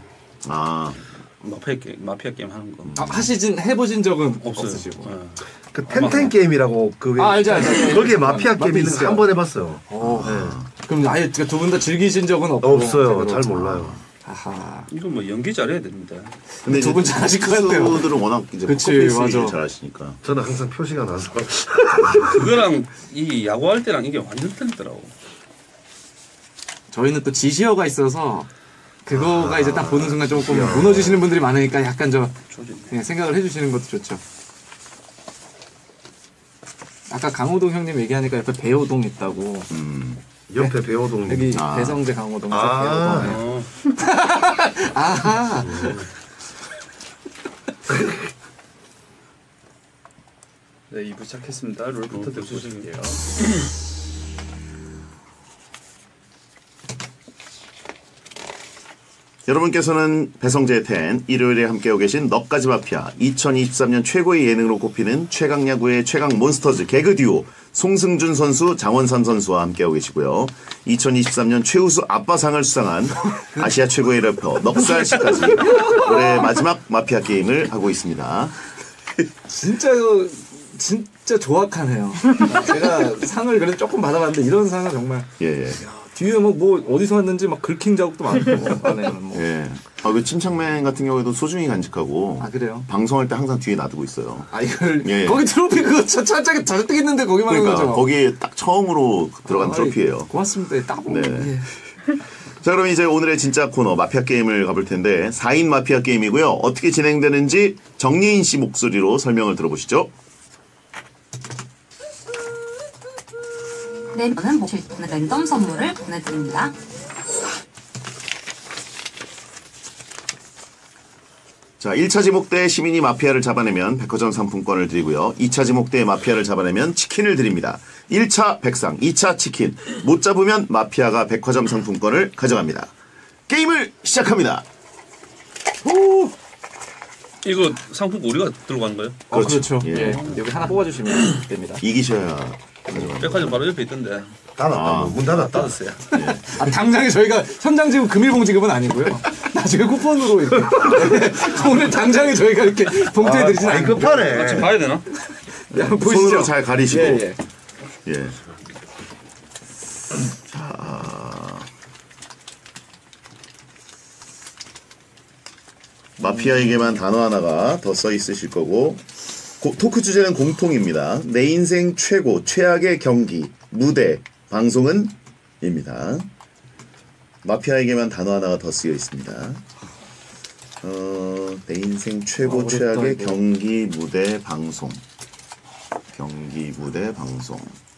마피아 게임 하는 거. 해보신 적은 없으시고. 그 텐텐 게임이라고 알죠. 거기에 마피아 게임 있는 거 한 번 해봤어요. 그럼 아예 두 분 다 즐기신 적은 없고? 없어요. 잘 몰라요. 이거 뭐 연기 잘해야 됩니다. 근데 두 분 잘하실 것 같아요. 투수들은 워낙 이제 포커페이스 잘하시니까. 저는 항상 표시가 나서. 그거랑 이 야구할 때랑 이게 완전 틀리더라고. 저희는 또 지시어가 있어서 그거가 이제 딱 보는 순간 조금 무너지시는 분들이 많으니까 약간 그냥 생각을 해주시는 것도 좋죠. 아까 강호동 형님 얘기하니까 옆에 배호동 있다고. 옆에 배호동 여기 배성재 강호동. 배호동. 네, 2부 시작했습니다. 롤부터 듣고 싶게요. 여러분께서는 배성재의 텐 일요일에 함께하고 계신 넉가지 마피아 2023년 최고의 예능으로 꼽히는 최강야구의 최강 몬스터즈 개그 듀오 송승준 선수 장원삼 선수와 함께하고 계시고요. 2023년 최우수 아빠상을 수상한 아시아 최고의 래퍼 넉살 씨까지 올해 마지막 마피아 게임을 하고 있습니다. 진짜 조악하네요. 제가 상을 그래도 조금 받아봤는데 이런 상은 정말 뒤에 뭐 어디서 왔는지 막 긁힌 자국도 많고 안에는 뭐. 예. 그 침착맨 같은 경우에도 소중히 간직하고. 아 그래요? 방송할 때 항상 뒤에 놔두고 있어요. 아 이걸 예. 거기 트로피 그거 차짝에 잔뜩 있는데 거기만 있는 그러니까 거죠. 거기에 딱 처음으로 들어간 트로피예요. 고맙습니다. 따봉. 네. 예. 자, 그럼 이제 오늘의 진짜 코너 마피아 게임을 가볼 텐데 4인 마피아 게임이고요. 어떻게 진행되는지 정예인 씨 목소리로 설명을 들어보시죠. 네, 저는 랜덤 선물을 보내드립니다. 자, 1차 지목대 시민이 마피아를 잡아내면 백화점 상품권을 드리고요. 2차 지목대 마피아를 잡아내면 치킨을 드립니다. 1차 백상, 2차 치킨. 못 잡으면 마피아가 백화점 상품권을 가져갑니다. 게임을 시작합니다. 오! 이거 상품권 우리가 들고 가는 거예요? 그렇죠. 예. 예. 여기 하나 뽑아주시면 됩니다. 이기셔야 백화점 바로 옆에 있던데. 닫았다. 문 닫았다. 닫았어요. 아, 당장에 저희가 현장 지급 금일봉 지급은 아니고요. 나중에 쿠폰으로 이렇게 오늘 당장에 저희가 이렇게 봉투해 드리진 아이 않고. 급하네. 같이 봐야 되나? 한번 보시죠. 손으로 잘 가리시고. 예. 예. 자, 마피아에게만 단어 하나가 더 써 있으실 거고 토크 주제는 공통입니다. 내 인생 최고 최악의 경기 무대 방송은 입니다. 마피아에게만 단어 하나가 더 쓰여 있습니다. 내 인생 최고 최악의 이거. 경기 무대 방송. 경기 무대 방송.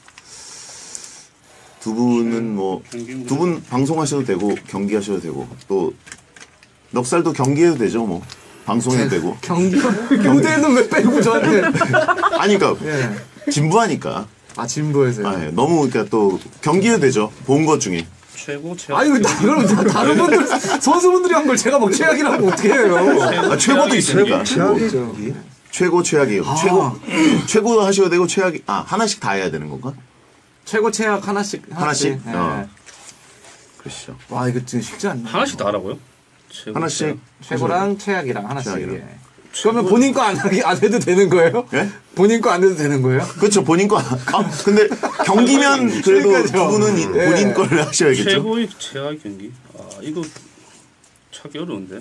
두 분은 두 분 방송하셔도 되고 경기하셔도 되고 또 넉살도 경기해도 되죠 뭐 방송해도 되고 경기 무대는 왜 빼고 저한테? 아니 그러니까 예. 진부하니까 아 진부해서요. 아, 예. 너무 그러니까 또 경기해도 되죠 본 것 중에 최고 최악. 아니 이거는 다른 분들 선수분들이 한 걸 제가 막 최악이라고 어떻게 해요? 아, 최고도 있으니까 최악의 경기. 최고 최악이에요 최고 하셔도 되고 최악이 하나씩 다 해야 되는 건가? 최고 최악 하나씩. 하나씩? 예. 그렇죠. 와 이거 진짜 쉽지 않네. 하나씩 다 하라고요? 최고, 하나씩 최고랑 최악이랑 하나씩. 최악이랑. 예. 그러면 본인 거 안 해도 되는 거예요? 예? 본인 거 안 해도 되는 거예요? 그렇죠 본인 거 근데 경기면 그래도 그러니까요. 두 분은 예. 본인 걸 하셔야겠죠. 최고의 최악 경기. 이거 찾기 어려운데.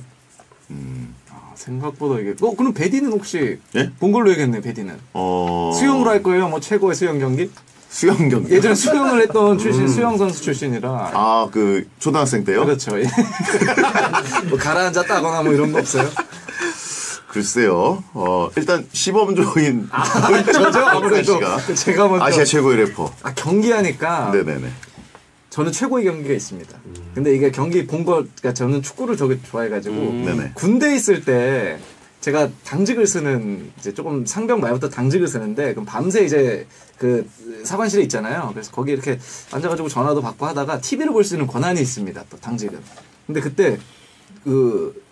생각보다 이게. 그럼 베디는 혹시 예? 본 걸로 얘기했네. 베디는 수영으로 할 거예요? 뭐 최고의 수영 경기? 수영 경기. 예전에 수영을 했던 출신 수영 선수 출신이라. 그 초등학생 때요? 그렇죠. 예. 뭐 가라앉았다거나 뭐 이런 거 없어요? 글쎄요. 일단 시범조인 저죠 아무래도 제가 먼저. 아시아 최고의 래퍼. 경기하니까. 네네네. 저는 최고의 경기가 있습니다. 근데 이게 경기 본 거, 그러니까 저는 축구를 되게 좋아해가지고 네네. 군대에 있을 때 제가 당직을 쓰는 이제 조금 상병 말부터 당직을 쓰는데 그럼 밤새 이제 그 사관실에 있잖아요. 그래서 거기 이렇게 앉아가지고 전화도 받고 하다가 TV를 볼 수 있는 권한이 있습니다. 또 당직은. 근데 그때 그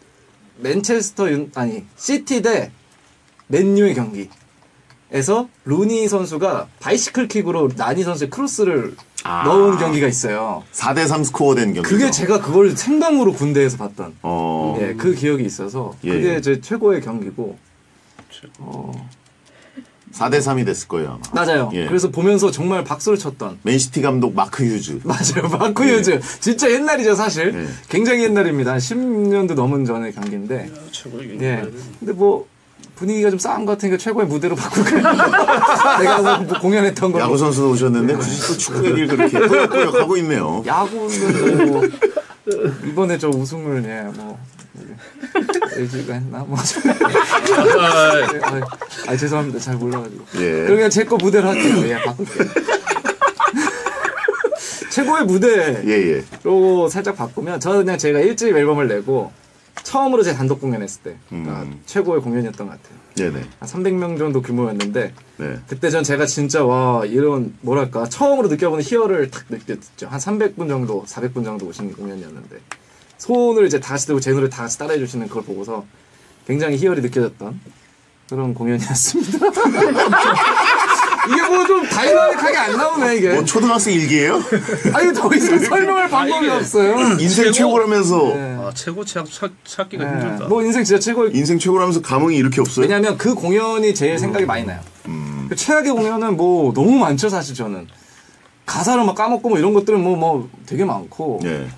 시티 대 맨유의 경기에서 루니 선수가 바이시클 킥으로 나니 선수의 크로스를 넣은 경기가 있어요. 4대3 스코어 된 경기. 그게 제가 그걸 생방으로 군대에서 봤던 예, 그 기억이 있어서 그게 제 최고의 경기고 4대3이 됐을 거예요 아마. 맞아요. 예. 그래서 보면서 정말 박수를 쳤던 맨시티 감독 마크 휴즈. 맞아요. 마크 휴즈 진짜 옛날이죠 사실. 예. 굉장히 옛날입니다. 한 10년도 넘은 전의 경기인데 최고의 경기. 예. 근데 뭐 분위기가 좀 싸한 것 같으니까 최고의 무대로 바꿀까요? 내가 뭐 공연했던 거. 야구 선수도 오셨는데 굳이 또 축구 얘기를 그렇게 꾸역꾸역 하고 있네요. 야구는 뭐 이번에 저 우승을 뭐 LG가 했나 뭐. 죄송합니다. 잘 몰라가지고. 예. 그러면 제 거 무대로 할게요. 예, 바꿀게요. 최고의 무대로 살짝 바꾸면 저는 그냥 제가 1집 앨범을 내고 처음으로 제 단독 공연했을 때 최고의 공연이었던 것 같아요. 네네. 한 300명 정도 규모였는데 네. 그때 전 제가 진짜 와 이런 뭐랄까 처음으로 느껴보는 희열을 탁 느꼈죠. 한 300분 정도 400분 정도 오신 공연이었는데 손을 이제 다 같이 들고 제 노래 다 같이 따라해 주시는 그걸 보고서 굉장히 희열이 느껴졌던 그런 공연이었습니다. 이게 뭐 좀 다이나믹하게 안 나오네 이게. 뭐 초등학생 일기예요? 아니 더 이상 설명할 방법이 없어요. 인생 최고라면서. 네. 최고 최악 찾기가 힘들다. 뭐 인생 진짜 최고. 인생 최고라면서 감흥이 이렇게 없어요? 왜냐면 그 공연이 제일 생각이 많이 나요. 그 최악의 공연은 뭐 너무 많죠 사실 저는. 가사를 막 까먹고 뭐 이런 것들은 뭐 되게 많고. 예.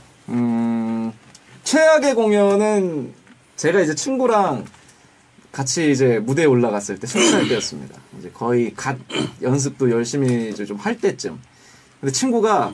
최악의 공연은 제가 이제 친구랑 같이 이제 무대에 올라갔을 때 20살 때였습니다. 이제 거의 갓 연습도 열심히 이제 좀 할 때쯤. 근데 친구가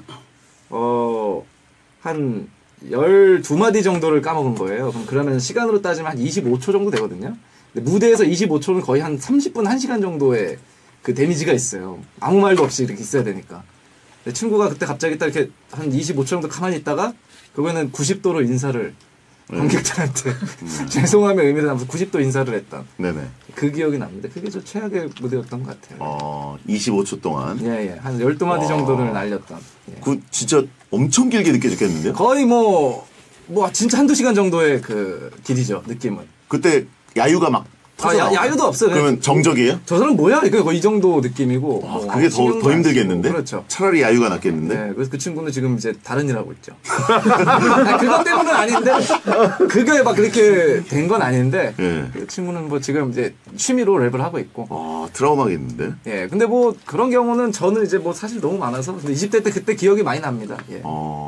한 12마디 정도를 까먹은 거예요. 그러면 시간으로 따지면 한 25초 정도 되거든요. 근데 무대에서 25초는 거의 한 30분, 1시간 정도의 그 데미지가 있어요. 아무 말도 없이 이렇게 있어야 되니까. 근데 친구가 그때 갑자기 딱 이렇게 한 25초 정도 가만히 있다가 그거는 90도로 인사를 관객들한테 죄송함의 의미를 담아서 90도 인사를 했던. 네네. 그 기억이 납니다. 그게 저 최악의 무대였던 것 같아요. 25초 동안. 예. 한 12마디 정도를 날렸던. 예. 그 진짜 엄청 길게 느껴졌겠는데요? 거의 진짜 한두 시간 정도의 그 길이죠, 느낌은. 그때 야유가 막 야유도 없어요. 그러면 정적이에요? 저 사람 뭐야? 거의 이 정도 느낌이고. 그게 더 힘들겠는데? 그렇죠. 차라리 야유가 낫겠는데? 네, 그래서 그 친구는 지금 이제 다른 일 하고 있죠. 그것 때문은 아닌데, 그게 막 그렇게 된 건 아닌데, 예. 그 친구는 뭐 지금 이제 취미로 랩을 하고 있고. 트라우마겠는데? 예, 근데 뭐 그런 경우는 저는 이제 뭐 사실 너무 많아서, 근데 20대 때 그때 기억이 많이 납니다. 예.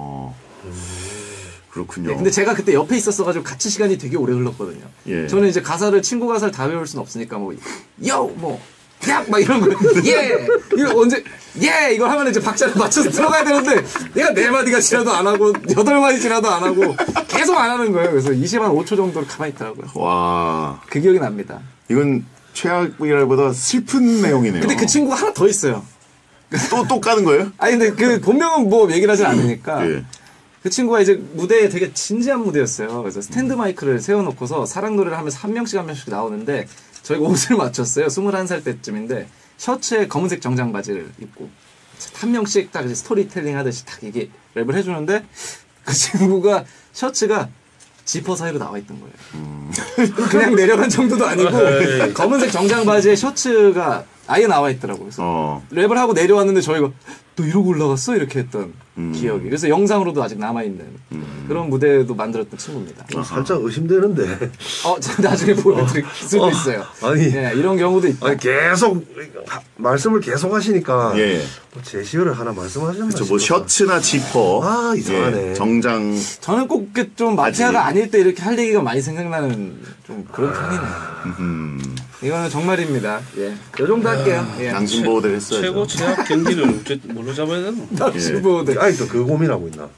그렇군요. 네, 근데 제가 그때 옆에 있었어가지고 같이 시간이 되게 오래 흘렀거든요. 예. 저는 이제 친구 가사를 다 외울 순 없으니까 야! 막 이런 거, 예! 이거 언제, 예! 이걸 하면 이제 박자를 맞춰서 들어가야 되는데, 내가 4마디가 지나도 안 하고, 8마디 지나도 안 하고, 계속 안 하는 거예요. 그래서 25초 정도로 가만히 있더라고요. 와. 그 기억이 납니다. 이건 최악이라기보다 슬픈 내용이네요. 근데 그 친구가 하나 더 있어요. 또 까는 거예요? 아니, 근데 그 본명은 뭐 얘기를 하진 않으니까. 예. 그 친구가 이제 무대에 되게 진지한 무대였어요. 그래서 스탠드 마이크를 세워놓고서 사랑 노래를 하면서 한 명씩 나오는데 저희가 옷을 맞췄어요. 21살 때쯤인데 셔츠에 검은색 정장 바지를 입고 한 명씩 딱 스토리텔링 하듯이 딱 이게 랩을 해주는데 그 친구가 셔츠가 지퍼 사이로 나와 있던 거예요. 그냥 내려간 정도도 아니고 검은색 정장 바지에 셔츠가 아예 나와 있더라고요. 그래서 랩을 하고 내려왔는데 저희가 너 이러고 올라갔어? 이렇게 했던 기억이. 그래서 영상으로도 아직 남아있는 그런 무대도 만들었던 친구입니다. 살짝 의심되는데. 나중에 보여드릴 수도 있어요. 아니. 네, 이런 경우도 있다. 아니, 계속, 말씀을 계속 하시니까. 예. 제시어를 하나 말씀하셨나? 그렇죠. 뭐 셔츠나 지퍼. 이상하네. 예, 정장. 저는 꼭 좀 마피아가 아닐 때 이렇게 할 얘기가 많이 생각나는 좀 그런 편이네요. 이거는 정말입니다. 예. 요 정도 할게요. 예. 낭심보호대를 했어요. 최고 최악 경기를 뭘로 잡아야 되나? 낭심보호대. 아니, 또 그 고민하고 있나?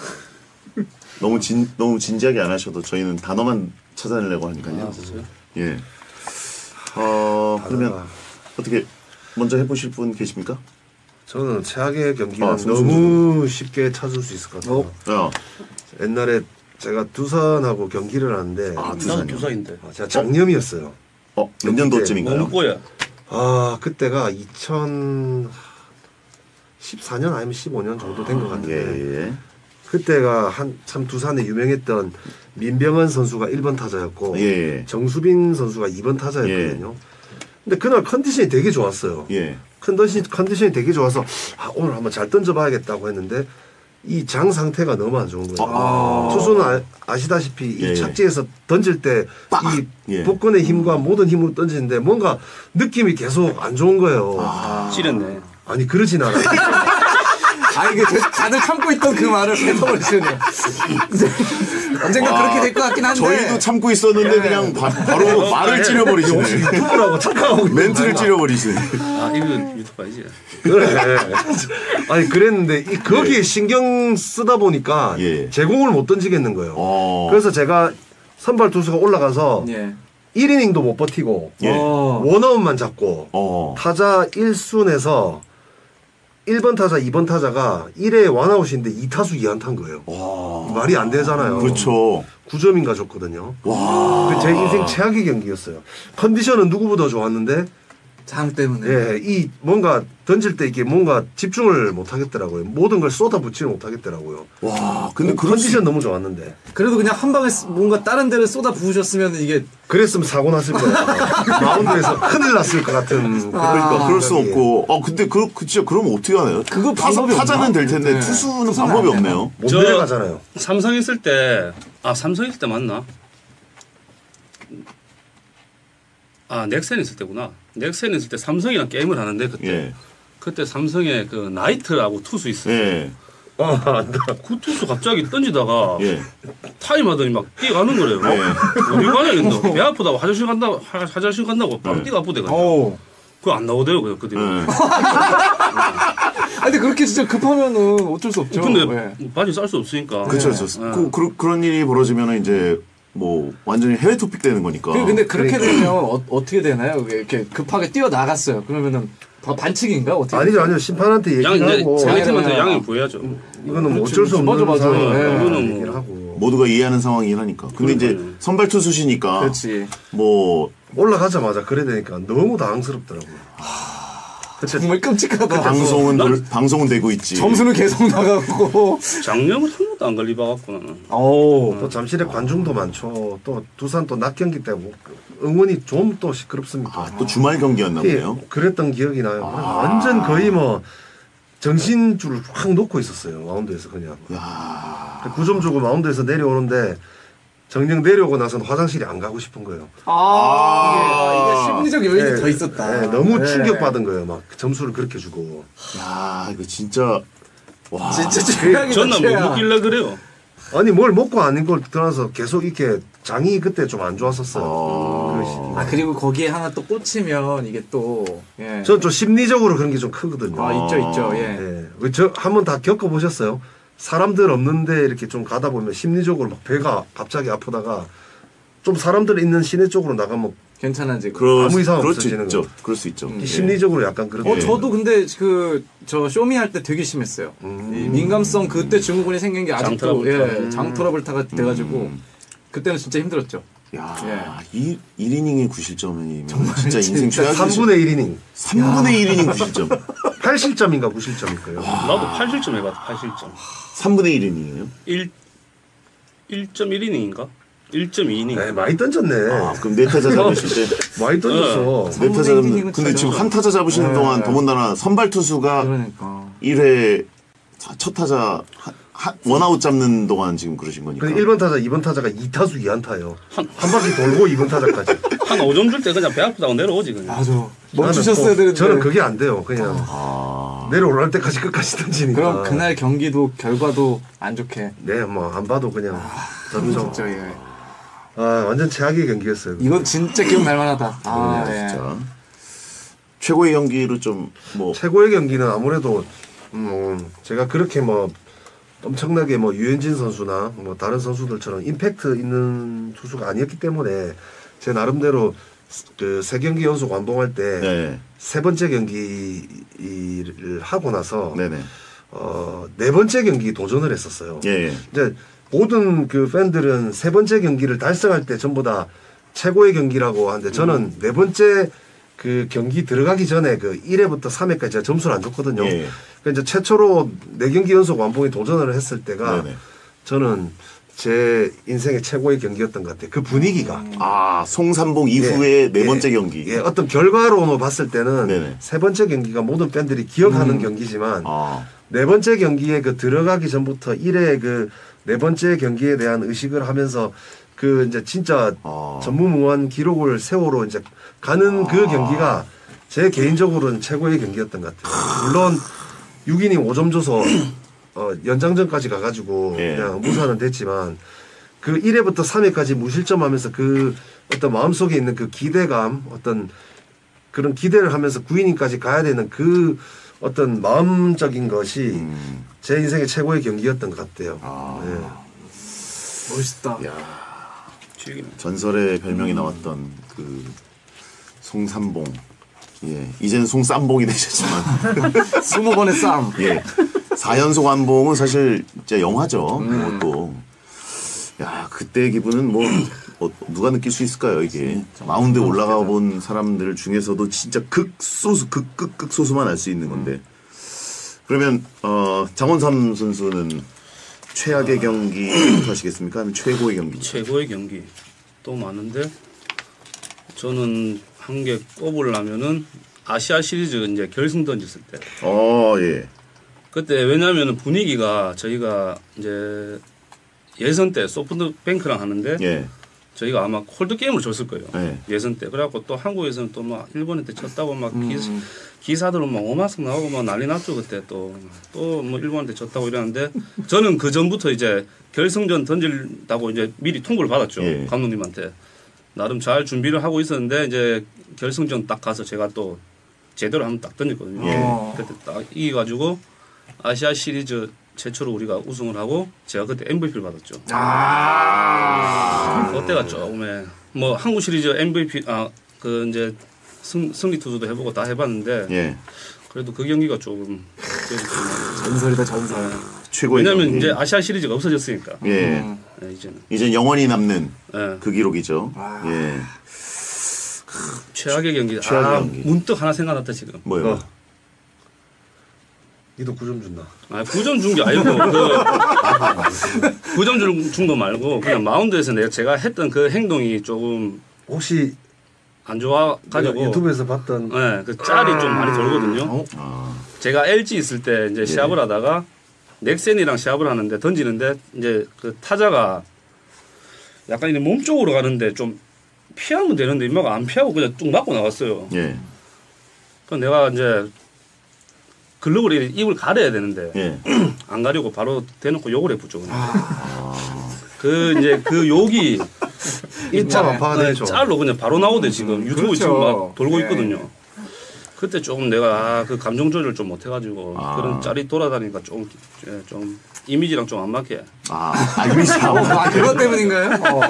너무 진지하게 안 하셔도 저희는 단어만 찾아내려고 하니까요. 예. 그러면 어떻게 먼저 해보실 분 계십니까? 저는 최악의 경기는 너무 쉽게 찾을 수 있을 것 같아요. 옛날에 제가 두산하고 경기를 하는데. 나도 두산인데. 제가 작년이었어요. 몇 년도쯤인가요? 뭔거야? 그때가 2014년 아니면 15년 정도 된 것 같은데. 예. 그때가 참 두산에 유명했던 민병헌 선수가 1번 타자였고 정수빈 선수가 2번 타자였거든요. 근데 그날 컨디션이 되게 좋았어요. 컨디션이 되게 좋아서 오늘 한번 잘 던져봐야겠다고 했는데 이 장 상태가 너무 안 좋은 거예요. 투수는 아시다시피 이 착지에서 던질 때 이 복근의 힘과 모든 힘으로 던지는데 뭔가 느낌이 계속 안 좋은 거예요. 찌렸네. 아니 그러진 않아요. 이게 다들 참고 있던 그 말을 뱉어버리시네요. 언젠가 그렇게 될 것 같긴 한데. 저희도 참고 있었는데 그냥 바로 말을 찌려버리시네. 유튜브라고 착각하고 멘트를 찌려버리시네. 이거 유튜브 아니지? 그래. 아니 그랬는데 거기에 신경 쓰다 보니까 제공을 못 던지겠는 거예요. 그래서 제가 선발 투수가 올라가서 1이닝도 못 버티고 원아웃만 잡고 타자 1순에서 1번 타자, 2번 타자가 1회 원아웃인데 2타수 2안타인 거예요. 말이 안 되잖아요. 그렇죠. 9점인가 줬거든요. 제 인생 최악의 경기였어요. 컨디션은 누구보다 좋았는데 장 때문에. 이 뭔가 던질 때 이게 뭔가 집중을 못 하겠더라고요. 모든 걸 쏟아붓지를 못 하겠더라고요. 근데 컨디션 너무 좋았는데. 그래도 그냥 한 방에 뭔가 다른 데를 쏟아 부으셨으면 이게. 그랬으면 사고 났을 거예요. 마운드에서 큰일 났을 것 같은. 그러니까 그럴 수 없고. 근데 진짜 그러면 어떻게 하나요? 그거 방법이 타자는 될 텐데 투수는 방법이 없네요. 못 내려가잖아요. 삼성 있을 때 삼성 있을 때 맞나? 넥센 있을 때구나. 넥센 있을 때 삼성이랑 게임을 하는데 그때 그때 삼성에 그 나이트라고 투수 있어요. 예. 그 투수 갑자기 던지다가 예. 타임하더니 막 뛰어가는 거래요. 어디 가냐 이랬는데 배 아프다고 화장실 간다고 바로 뛰가 아프대가지고 그거 안 나오대요 그 뒤로. 근데 그렇게 진짜 급하면은 어쩔 수 없죠. 근데 바지 쌀 수 없으니까. 그렇죠. 그런 일이 벌어지면은 이제 뭐 완전히 해외 토픽 되는 거니까. 근데 그렇게 되면 어떻게 되나요? 이렇게 급하게 뛰어 나갔어요. 그러면은 반칙인가? 어떻게? 아니죠. 심판한테 얘기하고 상대팀한테 양을 구해야죠. 이거는 뭐 어쩔 수 없는 상황이에요. 이거는 얘기를 하고 모두가 이해하는 상황이긴 하니까. 근데 이제 선발 투수시니까 그렇지. 뭐 올라가자마자 그래 되니까 너무 당황스럽더라고요. 정말 끔찍하다. 방송은 되고 있지. 점수는 계속 나가고. 장염을 한 번도 안 걸리봐갖고 나는. 또 잠실에 관중도 많죠. 또 두산 또 낮 경기 때문에 응원이 좀 또 시끄럽습니다. 또 주말 경기였나 보네요. 그랬던 기억이 나요. 완전 거의 뭐 정신줄을 확 놓고 있었어요. 마운드에서 그냥. 9점 주고 마운드에서 내려오는데 정녕 내려오고 나서는 화장실이 안 가고 싶은 거예요. 이게 심리적 요인이 더 있었다. 너무 충격받은 거예요. 막 점수를 그렇게 주고. 야, 이거 진짜 와. 진짜 최악이다. 저는 뭐 먹길래 그래요. 아니 뭘 먹고 아닌 걸 떠나서 계속 이렇게 장이 그때 좀 안 좋았었어요. 그리고 거기에 하나 또 꽂히면 이게 또 전 좀 심리적으로 그런 게 좀 크거든요. 있죠. 저 한번 다 겪어보셨어요? 사람들 없는데 이렇게 좀 가다 보면 심리적으로 막 배가 갑자기 아프다가 좀 사람들 있는 시내 쪽으로 나가면 괜찮아지고 아무 이상 없어지는 거. 그럴 수 있죠. 심리적으로 약간 그런. 저도 근데 저 쇼미 할 때 되게 심했어요. 이 민감성 그때 증후군이 생긴 게 아직도 장 트러블타가 돼가지고 그때는 진짜 힘들었죠. 야, 1이닝에 9실점이면 진짜 인생 최악이죠. 3분의 1이닝. 3분의 1이닝 9실점. 8실점인가 9실점일 거예요. 나도 8실점 해봤다. 8실점. 3분의 1이닝이에요? 1.1이닝인가? 1.2이닝. 네, 많이 던졌네. 그럼 네 타자 잡으실 때 많이 던졌어. 네 타자 잡으면 근데 지금 한 타자 잡으시는 동안 더군다나 선발 투수가 1회 첫 타자 원아웃 잡는 동안 지금 그러신 거니까. 1번 타자, 2번 타자가 2타수 2안타예요. 한 바퀴 돌고 2번 타자까지. 한 5점 줄 때 그냥 배 아프다고 내려오지 그냥. 맞아. 멈추셨어야 되는데. 저는 그게 안 돼요. 그냥 내려올 때까지 끝까지 던지니까. 그럼 그날 경기도 결과도 안 좋게. 네, 뭐 안 봐도 그냥 던져. 진짜 완전 최악의 경기였어요. 이건 진짜 기억날 만하다. 진짜. 최고의 경기로 좀 뭐 최고의 경기는 아무래도 제가 그렇게 뭐 엄청나게 뭐 유현진 선수나 뭐 다른 선수들처럼 임팩트 있는 투수가 아니었기 때문에 제 나름대로 그 3경기 연속 완봉할 때 세 번째 경기를 하고 나서 네 번째 경기 도전을 했었어요. 이제 모든 그 팬들은 세 번째 경기를 달성할 때 전부 다 최고의 경기라고 하는데 저는 네 번째 그 경기 들어가기 전에 그 1회부터 3회까지 제가 점수를 안 줬거든요. 그러니까 이제 최초로 4경기 연속 완봉에 도전을 했을 때가 저는 제 인생의 최고의 경기였던 것 같아요. 그 분위기가. 송삼봉 이후의 네 번째 경기. 어떤 결과로 봤을 때는 세 번째 경기가 모든 팬들이 기억하는 경기지만 네 번째 경기에 그 들어가기 전부터 1회 그 네 번째 경기에 대한 의식을 하면서 그 이제 진짜 전무후무한 기록을 세우러 이제 가는 그 경기가 제 개인적으로는 최고의 경기였던 것 같아요. 물론 6이닝 5점 줘서 연장전까지 가가지고 그냥 무사는 됐지만 그 1회부터 3회까지 무실점하면서 그 어떤 마음속에 있는 그 기대감 어떤 그런 기대를 하면서 9이닝까지 가야 되는 그 어떤 마음적인 것이 제 인생의 최고의 경기였던 것 같아요. 멋있다. 전설의 별명이 나왔던 그 송삼봉. 이제는 송쌈봉이 되셨지만 20번의 쌈. 4연속 완봉은 사실 진짜 영화죠. 또. 야, 그때의 기분은 뭐 누가 느낄 수 있을까요, 이게. 마운드에 올라가 본 사람들 중에서도 진짜 극소수만 알 수 있는 건데. 그러면 장원삼 선수는 최악의 경기부터 하시겠습니까? 아니면 최고의 경기? 최고의 경기 또 많은데 저는 한 개 꼽으려면은 아시아 시리즈 이제 결승 던졌을 때. 그때 왜냐하면 분위기가 저희가 이제 예선 때 소프트뱅크랑 하는데 저희가 아마 홀드 게임으로 졌을 거예요. 네. 예선 때. 그래갖고 또 한국에서는 또 막 일본한테 졌다고 막 기사들은 막 오만석 나오고 막 난리 났죠 그때 또 뭐 일본한테 졌다고 이러는데 저는 그 전부터 이제 결승전 던질다고 이제 미리 통보를 받았죠. 예. 감독님한테. 나름 잘 준비를 하고 있었는데 이제 결승전 딱 가서 제가 또 제대로 한번 딱 던졌거든요. 예. 그때 딱 이겨가지고 아시아 시리즈 최초로 우리가 우승을 하고 제가 그때 MVP를 받았죠. 그때가 조금 뭐 한국 시리즈 MVP 그 이제 승리 투수도 해보고 다 해봤는데 예. 그래도 그 경기가 조금 전설이다 전설. 최고의 왜냐면 경기. 이제 아시아 시리즈가 없어졌으니까. 예. 이제는 이제 영원히 남는 예. 그 기록이죠. 예. 최악의 경기. 최악의 경기. 문득 하나 생각났다 지금. 뭐요? 니도 9점 준다. 9점 준 게 아니고 9점 준 거 말고 그냥 마운드에서 제가 했던 그 행동이 조금 혹시 안 좋아가지고 유튜브에서 봤던 네, 그 짤이 좀 많이 돌거든요. 제가 LG 있을 때 이제 시합을 하다가 넥센이랑 시합을 하는데 던지는데 이제 그 타자가 약간 이제 몸 쪽으로 가는데 좀 피하면 되는데 임마가 안 피하고 그냥 뚝 맞고 나갔어요. 예. 그럼 내가 이제 글러브를 입을 가려야 되는데 예. 안 가려고 바로 대놓고 욕을 해붙죠. 그 이제 그 욕이 짤로 그냥 바로 나오대 지금 유튜브 그렇죠. 지금 막 돌고 예. 있거든요. 그때 조금 내가 그 감정 조절 좀 못해가지고 그런 짤이 돌아다니니까 좀 이미지랑 좀 안 맞게. 이미지 그것 때문인가요?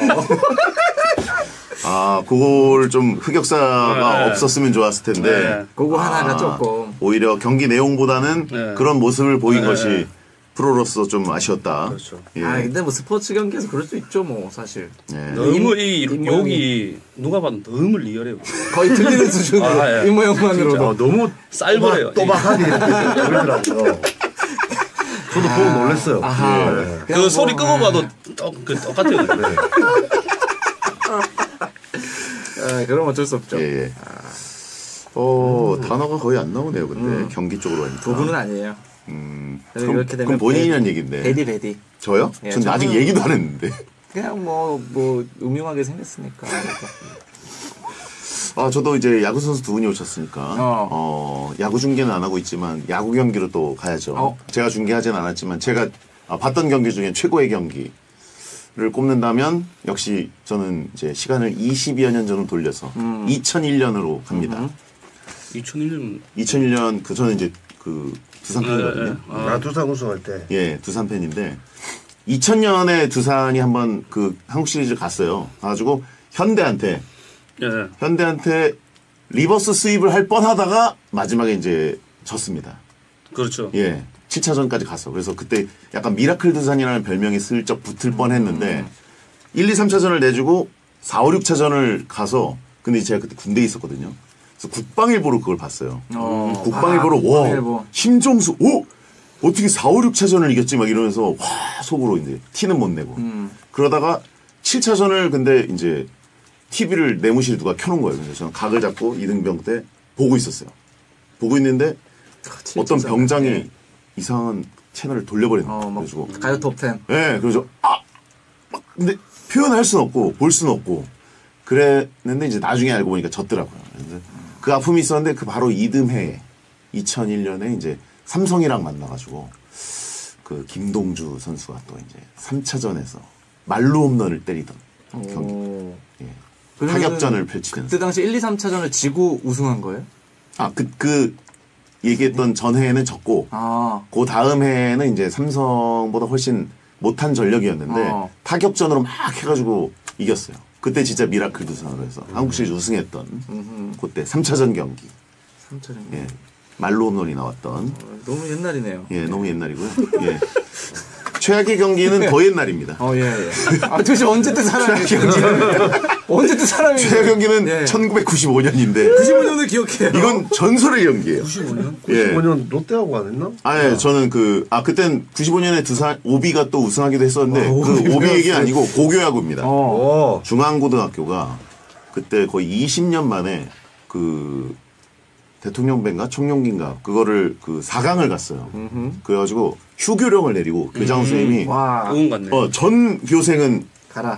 그걸 좀 흑역사가 네. 없었으면 좋았을 텐데. 네. 그거 하나가 조금. 오히려 경기 내용보다는 네. 그런 모습을 보인 네. 것이 프로로서 좀 아쉬웠다. 그렇죠. 예. 근데 뭐 스포츠 경기에서 그럴 수 있죠, 뭐 사실. 예. 너무 이 욕이 누가 봐도 너무 리얼해요. 거의 들리는 수준으로 예. 입모양만으로도. 너무 쌀벌해요. 또박하게 이렇게 보이더라고요. 저도 보고 놀랐어요. 예. 그 소리 끄고 봐도 똑같아요. 그럼 어쩔 수 없죠. 예. 단어가 거의 안 나오네요, 근데. 경기 쪽으로 하니까. 부분은 아니에요. 이렇게 되면 그럼 본인이 한 얘기인데. 베디. 저요? 예, 전 아직 저는- 얘기도 안 했는데. 그냥 뭐 음흉하게 생겼으니까. 저도 이제 야구 선수 두 분이 오셨으니까 야구 중계는 안 하고 있지만 야구 경기로 또 가야죠. 제가 중계하진 않았지만 제가 봤던 경기 중에 최고의 경기를 꼽는다면 역시 저는 이제 시간을 20여 년 전으로 돌려서 2001년으로 갑니다. 2001년 저는 이제 그 두산 팬이거든요. 두산 우승할 때. 예, 두산 팬인데 2000년에 두산이 한번 그 한국 시리즈 갔어요. 가가지고 현대한테 리버스 스윕을 할 뻔하다가 마지막에 이제 졌습니다. 그렇죠. 예, 7차전까지 갔어. 그래서 그때 약간 미라클 두산이라는 별명이 슬쩍 붙을 뻔했는데 1, 2, 3차전을 내주고 4, 5, 6차전을 가서 근데 제가 그때 군대에 있었거든요. 그래서 국방일보로 그걸 봤어요. 국방일보로 와 심정수 어떻게 4, 5, 6차전을 이겼지 막 이러면서 와 속으로 이제 티는 못 내고 그러다가 7차전을 근데 이제 TV를 내무실 누가 켜놓은 거예요. 그래서 저는 각을 잡고 이등병 때 보고 있었어요. 보고 있는데 어떤 병장이 이상한 채널을 돌려버리는 거예요. 그래가지고 가요 톱10. 네, 그래서 근데 표현할 수는 없고 볼 수는 없고 그랬는데 이제 나중에 알고 보니까 졌더라고요. 그래서 그 아픔이 있었는데 그 바로 이듬해에 2001년에 이제 삼성이랑 만나가지고 그 김동주 선수가 또 이제 3차전에서 말루 홈런을 때리던 경기. 예. 타격전을 펼치면서. 그때 당시 1, 2, 3차전을 지고 우승한 거예요? 그 얘기했던 전해에는 졌고 그 다음 해에는 이제 삼성보다 훨씬 못한 전력이었는데 타격전으로 막 해가지고 이겼어요. 그때 진짜 미라클 두산으로 해서 한국 시리즈 우승했던 그때 3차전 경기. 3차전 경기. 예. 말로 홈런이 나왔던. 너무 옛날이네요. 예, 너무 옛날이고요. 예. 최악의 경기는 더 옛날입니다. 예. 도대체 언제 때 사람이 언제 때 사람이 최악의 경기는 1995년인데 95년을 기억해요. 이건 전설의 경기예요. 95년? 예. 95년 롯데하고 안 했나? 예, 저는 그땐 95년에 두산 오비가 또 우승하기도 했었는데 그 오비 얘기는 아니고 고교야구입니다. 중앙고등학교가 그때 거의 20년 만에 그 대통령배인가 청룡기인가 그거를 그 4강을 갔어요. 그래가지고 휴교령을 내리고 교장 선생님이 응원 갔네. 전 교생은 가라.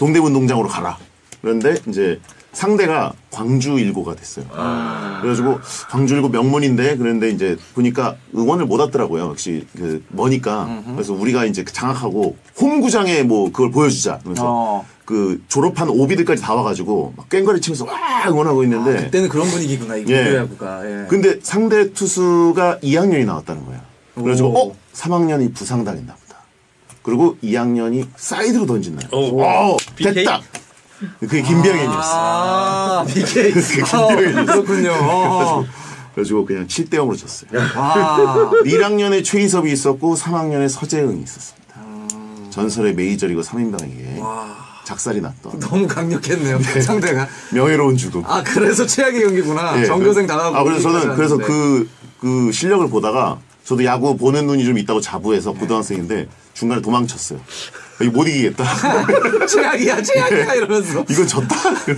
동대문 농장으로 가라. 그런데 이제 상대가 광주 일고가 됐어요. 그래가지고 광주 일고 명문인데 그런데 이제 보니까 응원을 못 왔더라고요. 역시 그 머니까. 그래서 우리가 이제 장악하고 홈구장에 뭐 그걸 보여주자. 그래서 그 졸업한 오비들까지 다 와가지고 막 꽹과리 치면서 와 응원하고 있는데 그때는 그런 분위기구나 이 고려야구가. 예. 근데 상대 투수가 2학년이 나왔다는 거야. 그래가지고 3학년이 부상당했나 보다. 그리고 2학년이 사이드로 던진다. 됐다. 그게 김병현이었어. BK. 김병현이었어. 그렇군요. 그래가지고 그냥 7대 0으로 졌어요. 1학년에 최희섭이 있었고 3학년에 서재응이 있었습니다. 전설의 메이저리그 3인방에게 작살이 났던. 너무 강력했네요. 상대가. 명예로운 죽음. 그래서 최악의 경기구나. 네, 전교생 당하고. 그래서 저는 그래서 그 실력을 보다가 저도 야구 보는 눈이 좀 있다고 자부해서 고등학생인데 중간에 도망쳤어요. 이거 못 이기겠다. 최악이야 이러면서. 이건 졌다.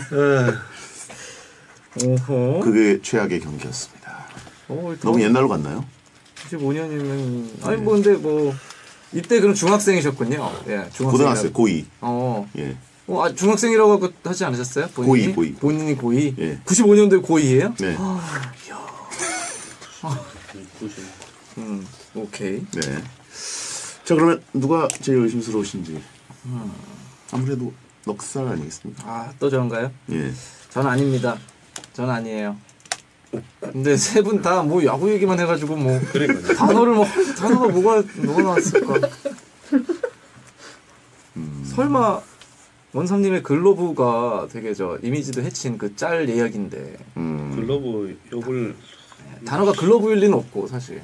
오호. 그게 최악의 경기였습니다. 너무 옛날로 갔나요? 95년이면 아니 뭐 근데 뭐 이때 그럼 중학생이셨군요. 예, 고등학생 고2. 예. 중학생이라고 하지 않으셨어요? 본인이? 고2. 본인이 고2? 예. 95년도에 고2예요? 네. 오케이. 네. 자, 그러면 누가 제일 의심스러우신지. 아무래도 넉살 아니겠습니까? 또 저런가요? 예. 전 아닙니다. 전 아니에요. 근데 세 분 다 뭐 야구 얘기만 해가지고 뭐 단어가 뭐가 나왔을까? 설마 원삼님의 글러브가 되게 이미지도 해친 그 짤 예약인데. 글러브 욕을 단어가 글러브일 리는 없고 사실.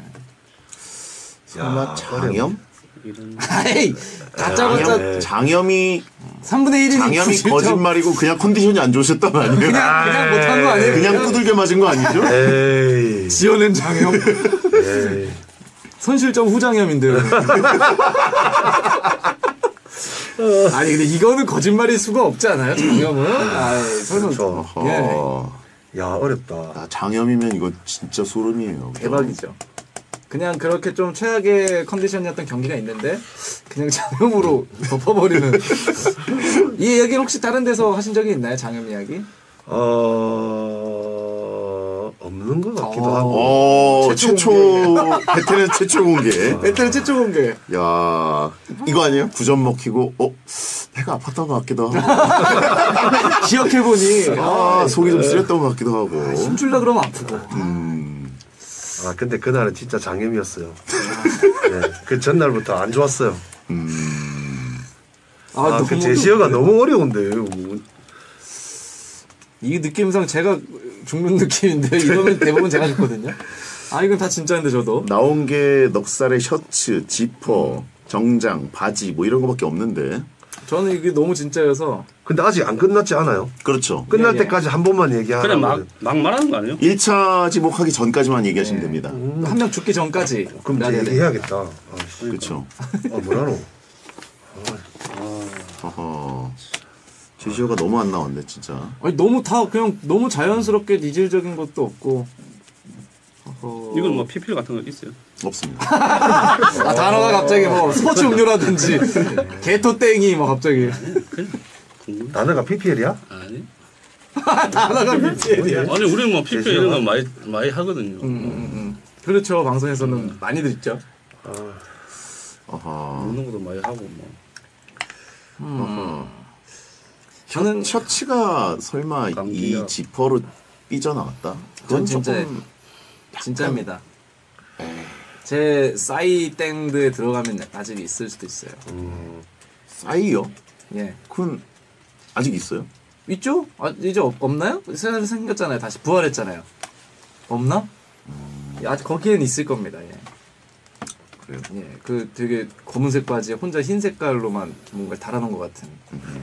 설마 장염? 아이 가짜가짜 장염이 3분의 1이니 장염이 거짓말이고 그냥 컨디션이 안 좋으셨던 거 아니에요? 그냥 못한 거 아니에요? 그냥 두들겨 맞은 거 아니죠? 에이. 지어낸 장염. 에이. 선실점 후장염인데요. 아니 근데 이거는 거짓말일 수가 없지 않아요? 장염은? 설마. 그렇죠. 예. 야 어렵다. 장염이면 이거 진짜 소름이에요. 그죠? 대박이죠. 그냥 그렇게 좀 최악의 컨디션이었던 경기가 있는데 그냥 장염으로 덮어버리는. 이 이야기는 혹시 다른 데서 하신 적이 있나요? 장염 이야기? 없는 것 같기도 하고. 최초 베테랑 최초 공개. 베테랑 최초 공개. 야 이거 아니에요? 9점 먹히고 배가 아팠던 것 같기도 하고. 기억해보니 속이 좀 쓰렸던 것 같기도 하고. 힘줄라 그러면 아프고. 근데 그날은 진짜 장염이었어요. 네, 그 전날부터 안 좋았어요. 그 제시어가 너무 어려운데요. 이 느낌상 제가 죽는 느낌인데 이거는 대부분 제가 죽거든요. 이건 다 진짜인데 저도. 나온 게 넉살의 셔츠, 지퍼, 정장, 바지 뭐 이런 거밖에 없는데. 저는 이게 너무 진짜여서. 근데 아직 안 끝났지 않아요? 그렇죠. 끝날 때까지 한 번만 얘기하는. 그래 막 말하는 거 아니에요? 1차 지목하기 전까지만 얘기하시면 됩니다. 한 명 죽기 전까지. 그럼 이제 얘기해야겠다. 그렇죠. 뭐라노? 제시어가 너무 안 나왔네 진짜. 너무 다 그냥 너무 자연스럽게 니질적인 것도 없고. 이건 뭐 PPL 같은 거 있어요? 없습니다. 단어가 갑자기 뭐 스포츠 음료라든지 게토땡이 뭐 갑자기. 단어가 PPL이야? 아니. 단어가 PPL이야. 아니 우리는 뭐 PPL 이런 거 많이 하거든요. 그렇죠. 방송에서는 많이들 있죠. 먹는 것도 많이 하고 뭐. 저는 셔츠가 설마 이 지퍼로 삐져나왔다? 그건 진짜입니다. 제 싸이 땡드에 들어가면 아직 있을 수도 있어요. 싸이요? 예. 그건 아직 있어요? 있죠? 이제 없나요? 새로 생겼잖아요. 다시 부활했잖아요. 없나? 아직 거기엔 있을 겁니다. 예. 그래요? 예. 그 되게 검은색 바지에 혼자 흰 색깔로만 뭔가를 달아놓은 것 같은.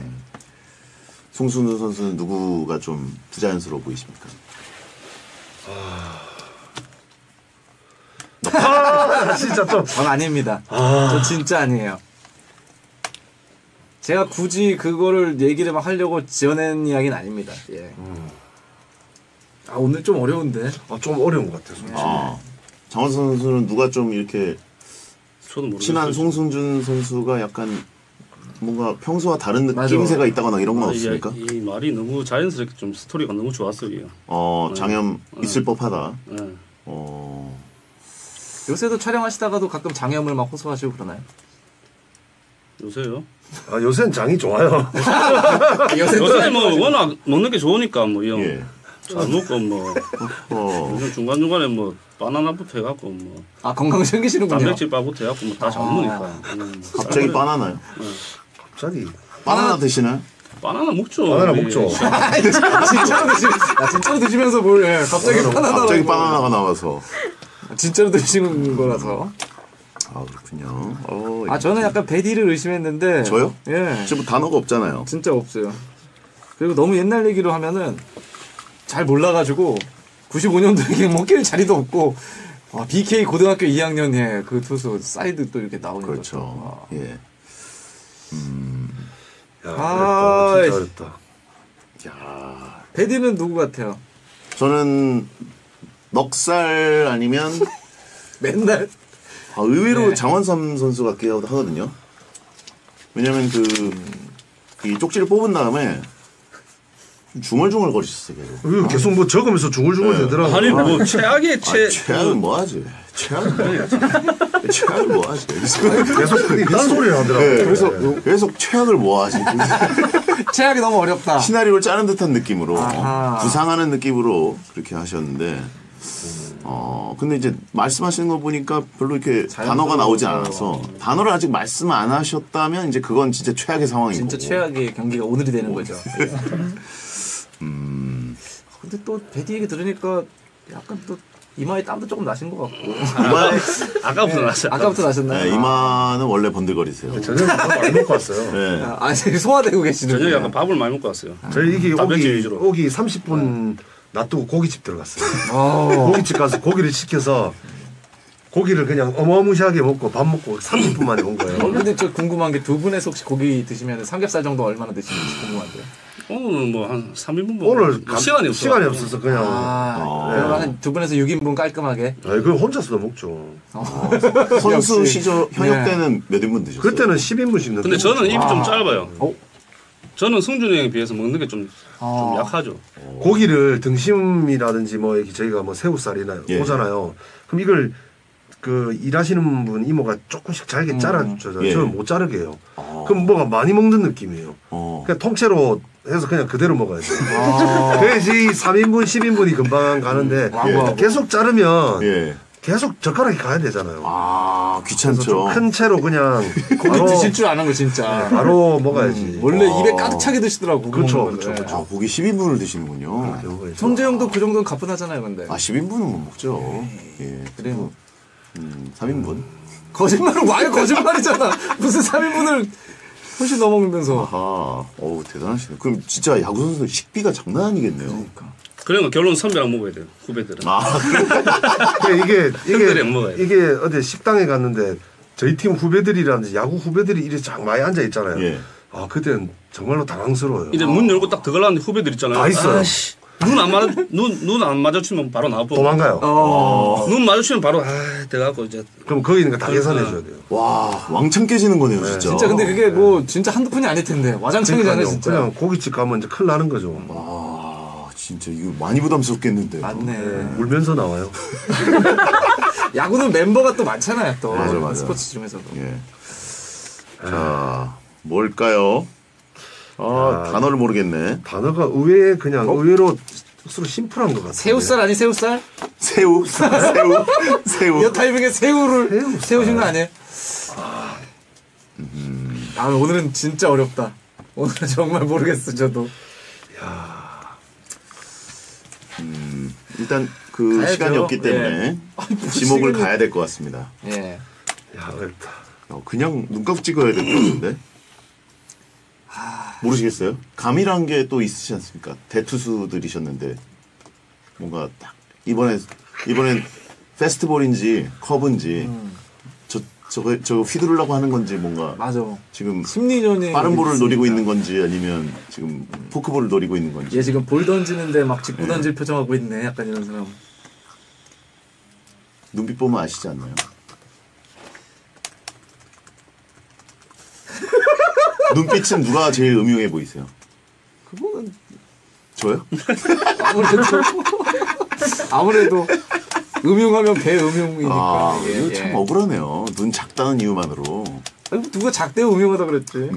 송순우 선수는 누구가 좀 부자연스러워 보이십니까? 진짜 좀. 전 아닙니다. 저 진짜 아니에요. 제가 굳이 그거를 얘기를 막 하려고 지어낸 이야기는 아닙니다. 예. 오늘 좀 어려운데? 좀 어려운 것 같아요. 솔직히. 장원 선수는 누가 좀 이렇게 저도 모르겠어요. 친한 송승준 선수가 약간 뭔가 평소와 다른 맞아. 느낌새가 있다거나 이런 건 없습니까? 이 말이 너무 자연스럽게 좀 스토리가 너무 좋았어요. 장염 있을 법하다. 네. 요새도 촬영하시다가도 가끔 장염을 막 호소하시고 그러나요? 요새요? 아 요새는 장이 좋아요. 요새 뭐 워낙 먹는 게 좋으니까 뭐 이 형. 예. 잘 먹고 뭐 중간 중간에 뭐 바나나부터 해갖고 뭐 건강 챙기시는군요. 단백질 바부터 해갖고 뭐 다 잘 먹으니까. 갑자기 바나나요? 갑자기 바나나 드시나요? 바나나 먹죠. 바나나 우리. 먹죠. 진짜로 드시면서 뭘 갑자기 갑자기 바나나가 나와서. 진짜로 드시는 거라서. 그렇군요. 저는 약간 베디를 의심했는데. 저요? 예. 지금 단어가 없잖아요. 진짜 없어요. 그리고 너무 옛날 얘기로 하면은 잘 몰라가지고 95년도에 먹힐 자리도 없고 BK 고등학교 2학년에 그 투수 사이드 또 이렇게 나오는 거죠. 예. 야, 진짜 어렵다. 야, 베디는 누구 같아요? 저는 넉살 아니면 맨날 의외로 장원삼 선수 같기도 하거든요. 왜냐면 이 쪽지를 뽑은 다음에 중얼중얼 거리셨어요. 계속 뭐 적으면서 중얼중얼 되더라고요. 아니 뭐 최악의 최악은 뭐하지? 최악은 뭐하지? 계속 이딴 소리를 하더라고요. 계속 최악을 뭐하지? 최악이 너무 어렵다. 시나리오를 짜는 듯한 느낌으로 구상하는 느낌으로 그렇게 하셨는데 근데 이제 말씀하시는 거 보니까 별로 이렇게 단어가 나오지 않아서 단어를 아직 말씀 안 하셨다면 이제 그건 진짜 최악의 상황이고 진짜 최악의 경기가 오늘이 되는 거죠. 근데 또 베디 얘기 들으니까 약간 또 이마에 땀도 조금 나신 것 같고. 아까부터 나셨어요. 아까부터 나셨나요? 네, 이마는 원래 번들거리세요. 저녁에 많이 먹고 왔어요. 네. 소화되고 계시는. 저녁에 약간 밥을 많이 먹고 왔어요. 저희 이게 단백질 위주로. 오기 30분 놔두고 고깃집 들어갔어요. 고깃집 가서 고기를 시켜서 고기를 그냥 어마무시하게 먹고 밥 먹고 30분 만에 온 거예요. 근데 저 궁금한 게 두 분에서 혹시 고기 드시면 삼겹살 정도 얼마나 드시는지 궁금한데요. 오늘은 뭐 한 3인분 오늘 시간이 없어서 그냥. 그럼 한 두 분에서 6인분 깔끔하게. 그럼 혼자서도 먹죠. 선수 시절 현역 때는 몇 인분 드셨어요? 그때는 10인분씩 넣고. 근데 저는 입이 좀 짧아요. 저는 승준이 형에 비해서 먹는 게 좀 약하죠. 고기를 등심이라든지 뭐 이렇게 저희가 뭐 새우살이나 오잖아요. 그럼 이걸 일하시는 분 이모가 조금씩 잘게 잘라주잖아요. 저는 못 자르게 해요. 그럼 뭐가 많이 먹는 느낌이에요. 그냥 통째로 해서 그냥 그대로 먹어야죠. 그래야지 3인분, 10인분이 금방 가는데 계속 자르면 계속 젓가락이 가야 되잖아요. 귀찮죠. 큰 채로 그냥 고기 드실 줄 아는 거 진짜. 바로 먹어야지. 원래 입에 가득 차게 드시더라고. 그렇죠. 고기 10인분을 드시는군요. 성재형도 그 정도는 가뿐하잖아요, 근데. 10인분은 못 먹죠. 그래요. 3인분? 거짓말은 와요, 거짓말이잖아. 무슨 3인분을 훨씬 넘어먹으면서. 대단하시네. 그럼 진짜 야구 선수 식비가 장난 아니겠네요. 그러니까 결론 선배랑 먹어야 돼요. 후배들은. 이게 어디 식당에 갔는데 저희 팀 후배들이라든지 야구 후배들이 이렇게 쫙 많이 앉아 있잖아요. 그때는 정말로 당황스러워요. 이제 문 열고 딱 들어가려는데 후배들 있잖아요. 다 있어요. 눈 안 마주치면 바로 나와보고. 도망가요. 눈 마주치면 바로 돼갖고 이제. 그럼 거기 있는 거 다 계산해줘야 돼요. 와, 왕창 깨지는 거네요, 진짜. 진짜 근데 그게 뭐 진짜 한두 푼이 아닐 텐데 와장창이잖아요, 진짜. 그냥 고깃집 가면 이제 큰일 나는 거죠. 진짜 이거 많이 부담스럽겠는데. 맞네. 울면서 나와요. 야구는 멤버가 또 많잖아요, 또. 맞아. 스포츠 중에서도. 자, 뭘까요? 단어를 모르겠네. 단어가 의외로 스스로 심플한 것 같아요. 새우살 아니 새우살? 새우. 이 타이밍에 새우를 세우신 거 아니에요? 오늘은 진짜 어렵다. 오늘은 정말 모르겠어, 저도. 일단 가야죠. 시간이 없기 때문에 지목을 가야 될 것 같습니다. 어렵다. 그냥 눈곱 찍어야 될 것 같은데. 모르시겠어요? 감이란 게 또 있으시지 않습니까? 대투수들이셨는데 뭔가 딱 이번엔 페스트볼인지 커브인지 저거 휘두르려고 하는 건지 뭔가 지금 심리전이 빠른 볼을 노리고 있는 건지 아니면 지금 포크볼을 노리고 있는 건지. 얘 지금 볼 던지는데 막 직구 던질 표정하고 있네. 약간 이런 사람. 눈빛 보면 아시지 않나요? 눈빛은 누가 제일 음흉해 보이세요? 그거는 저요? 아무래도 음흉하면 배 음흉이니까. 아, 이거 참 억울하네요. 눈 작다는 이유만으로. 아니, 누가 작대 음흉하다 그랬지.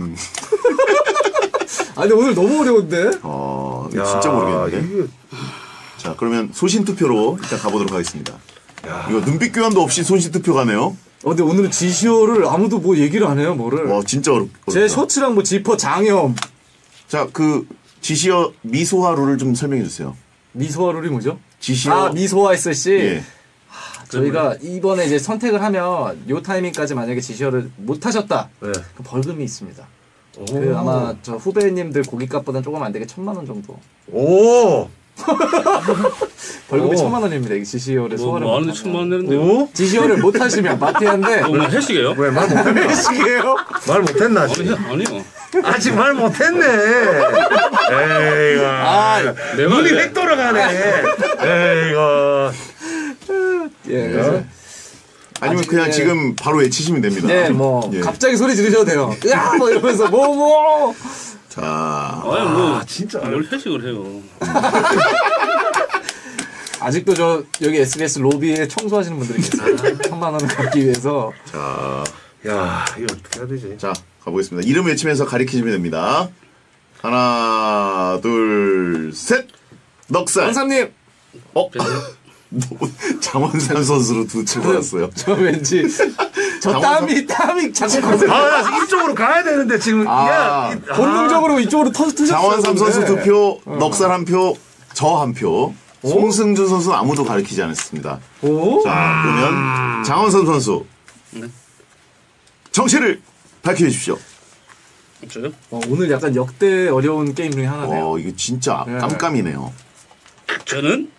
아니 오늘 너무 어려운데? 이거 진짜 모르겠는데. 자, 그러면 소신 투표로 일단 가보도록 하겠습니다. 이거 눈빛 교환도 없이 소신 투표 가네요. 근데 오늘은 지시어를 아무도 뭐 얘기를 안 해요, 뭐를. 와, 진짜 어렵다. 제 셔츠랑 뭐 지퍼 장염. 자, 그 지시어 미소화 룰을 좀 설명해 주세요. 미소화 룰이 뭐죠? 지시어. 미소화 SC. 예. 저희가 이번에 이제 선택을 하면 요 타이밍까지 만약에 지시어를 못 하셨다. 네. 그 벌금이 있습니다. 그 아마 저 후배님들 고깃값보다는 조금 안 되게 1,000만 원 정도. 오. 벌금이 1,000만 원입니다. 이 지시어를 소화를 뭐 못 하는데 하면. 1,000만 원 내는데요? 지시어를 못 하시면 마피아인데. 뭐 해시게요? 왜 말 못했나? 회식이에요? 말 못했나? 아직? 아니요. 아직 말 못했네. 에이가. 눈이 획 돌아가네. 에이가. 예, 그래서. 아니면 그냥 지금 바로 외치시면 됩니다. 네, 뭐 예. 갑자기 소리 지르셔도 돼요. 으아! 뭐 이러면서 뭐. 자, 아니 뭐 진짜. 뭘 회식을 해요. 아직도 저 여기 SBS 로비에 청소하시는 분들이 계세요. 1,000만 원을 받기 위해서. 자, 야, 이거 어떻게 해야 되지? 자, 가보겠습니다. 이름 외치면서 가리키시면 됩니다. 하나, 둘, 셋. 넉살. 원삼님. 장원삼 선수로 두 칠 받았어요. 저 왠지 저 땀이 자꾸 거슬. 나 이쪽으로 가야 되는데 지금 본능적으로 이쪽으로 터졌어요. 장원삼 선수 2표, 넉살 1표, 저 1표. 송승준 선수는 아무도 가리키지 않았습니다. 오? 자, 그러면 장원삼 선수 정체를 밝혀 주십시오. 저요? 오늘 약간 역대 어려운 게임 중에 하나네요. 이거 진짜 깜깜이네요. 저는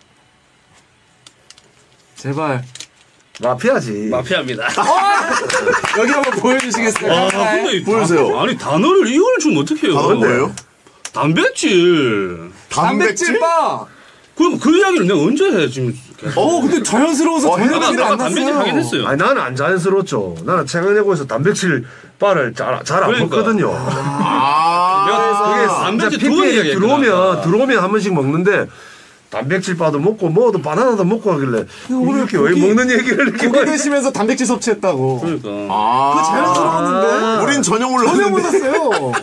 제발 마피아지. 마피아입니다. 여기 한번 보여주시겠어요? 근데 보여주세요. 아니 단어를 이걸 주면 어떡해요? 단어는 뭐예요? 단백질. 단백질 바. 그 이야기를 내가 언제 해 지금? 근데 자연스러워서 전혀 내가 티를 안 단백질 났어요. 하긴 했어요. 아니 나는 안 자연스러웠죠. 나는 최강야구에서 단백질 바를 잘 안 그러니까. 먹거든요. 내가 단백질 두 번 PPL 얘기했구나. 들어오면 한 번씩 먹는데 단백질 바도 먹고 뭐도 바나나도 먹고 하길래 오늘 이렇게 왜 먹는 얘기를 이렇게 고기 드시면서 단백질 섭취했다고. 그러니까. 그거 자연스러웠는데. 우린 전혀 몰랐는데. 전혀 몰랐어요.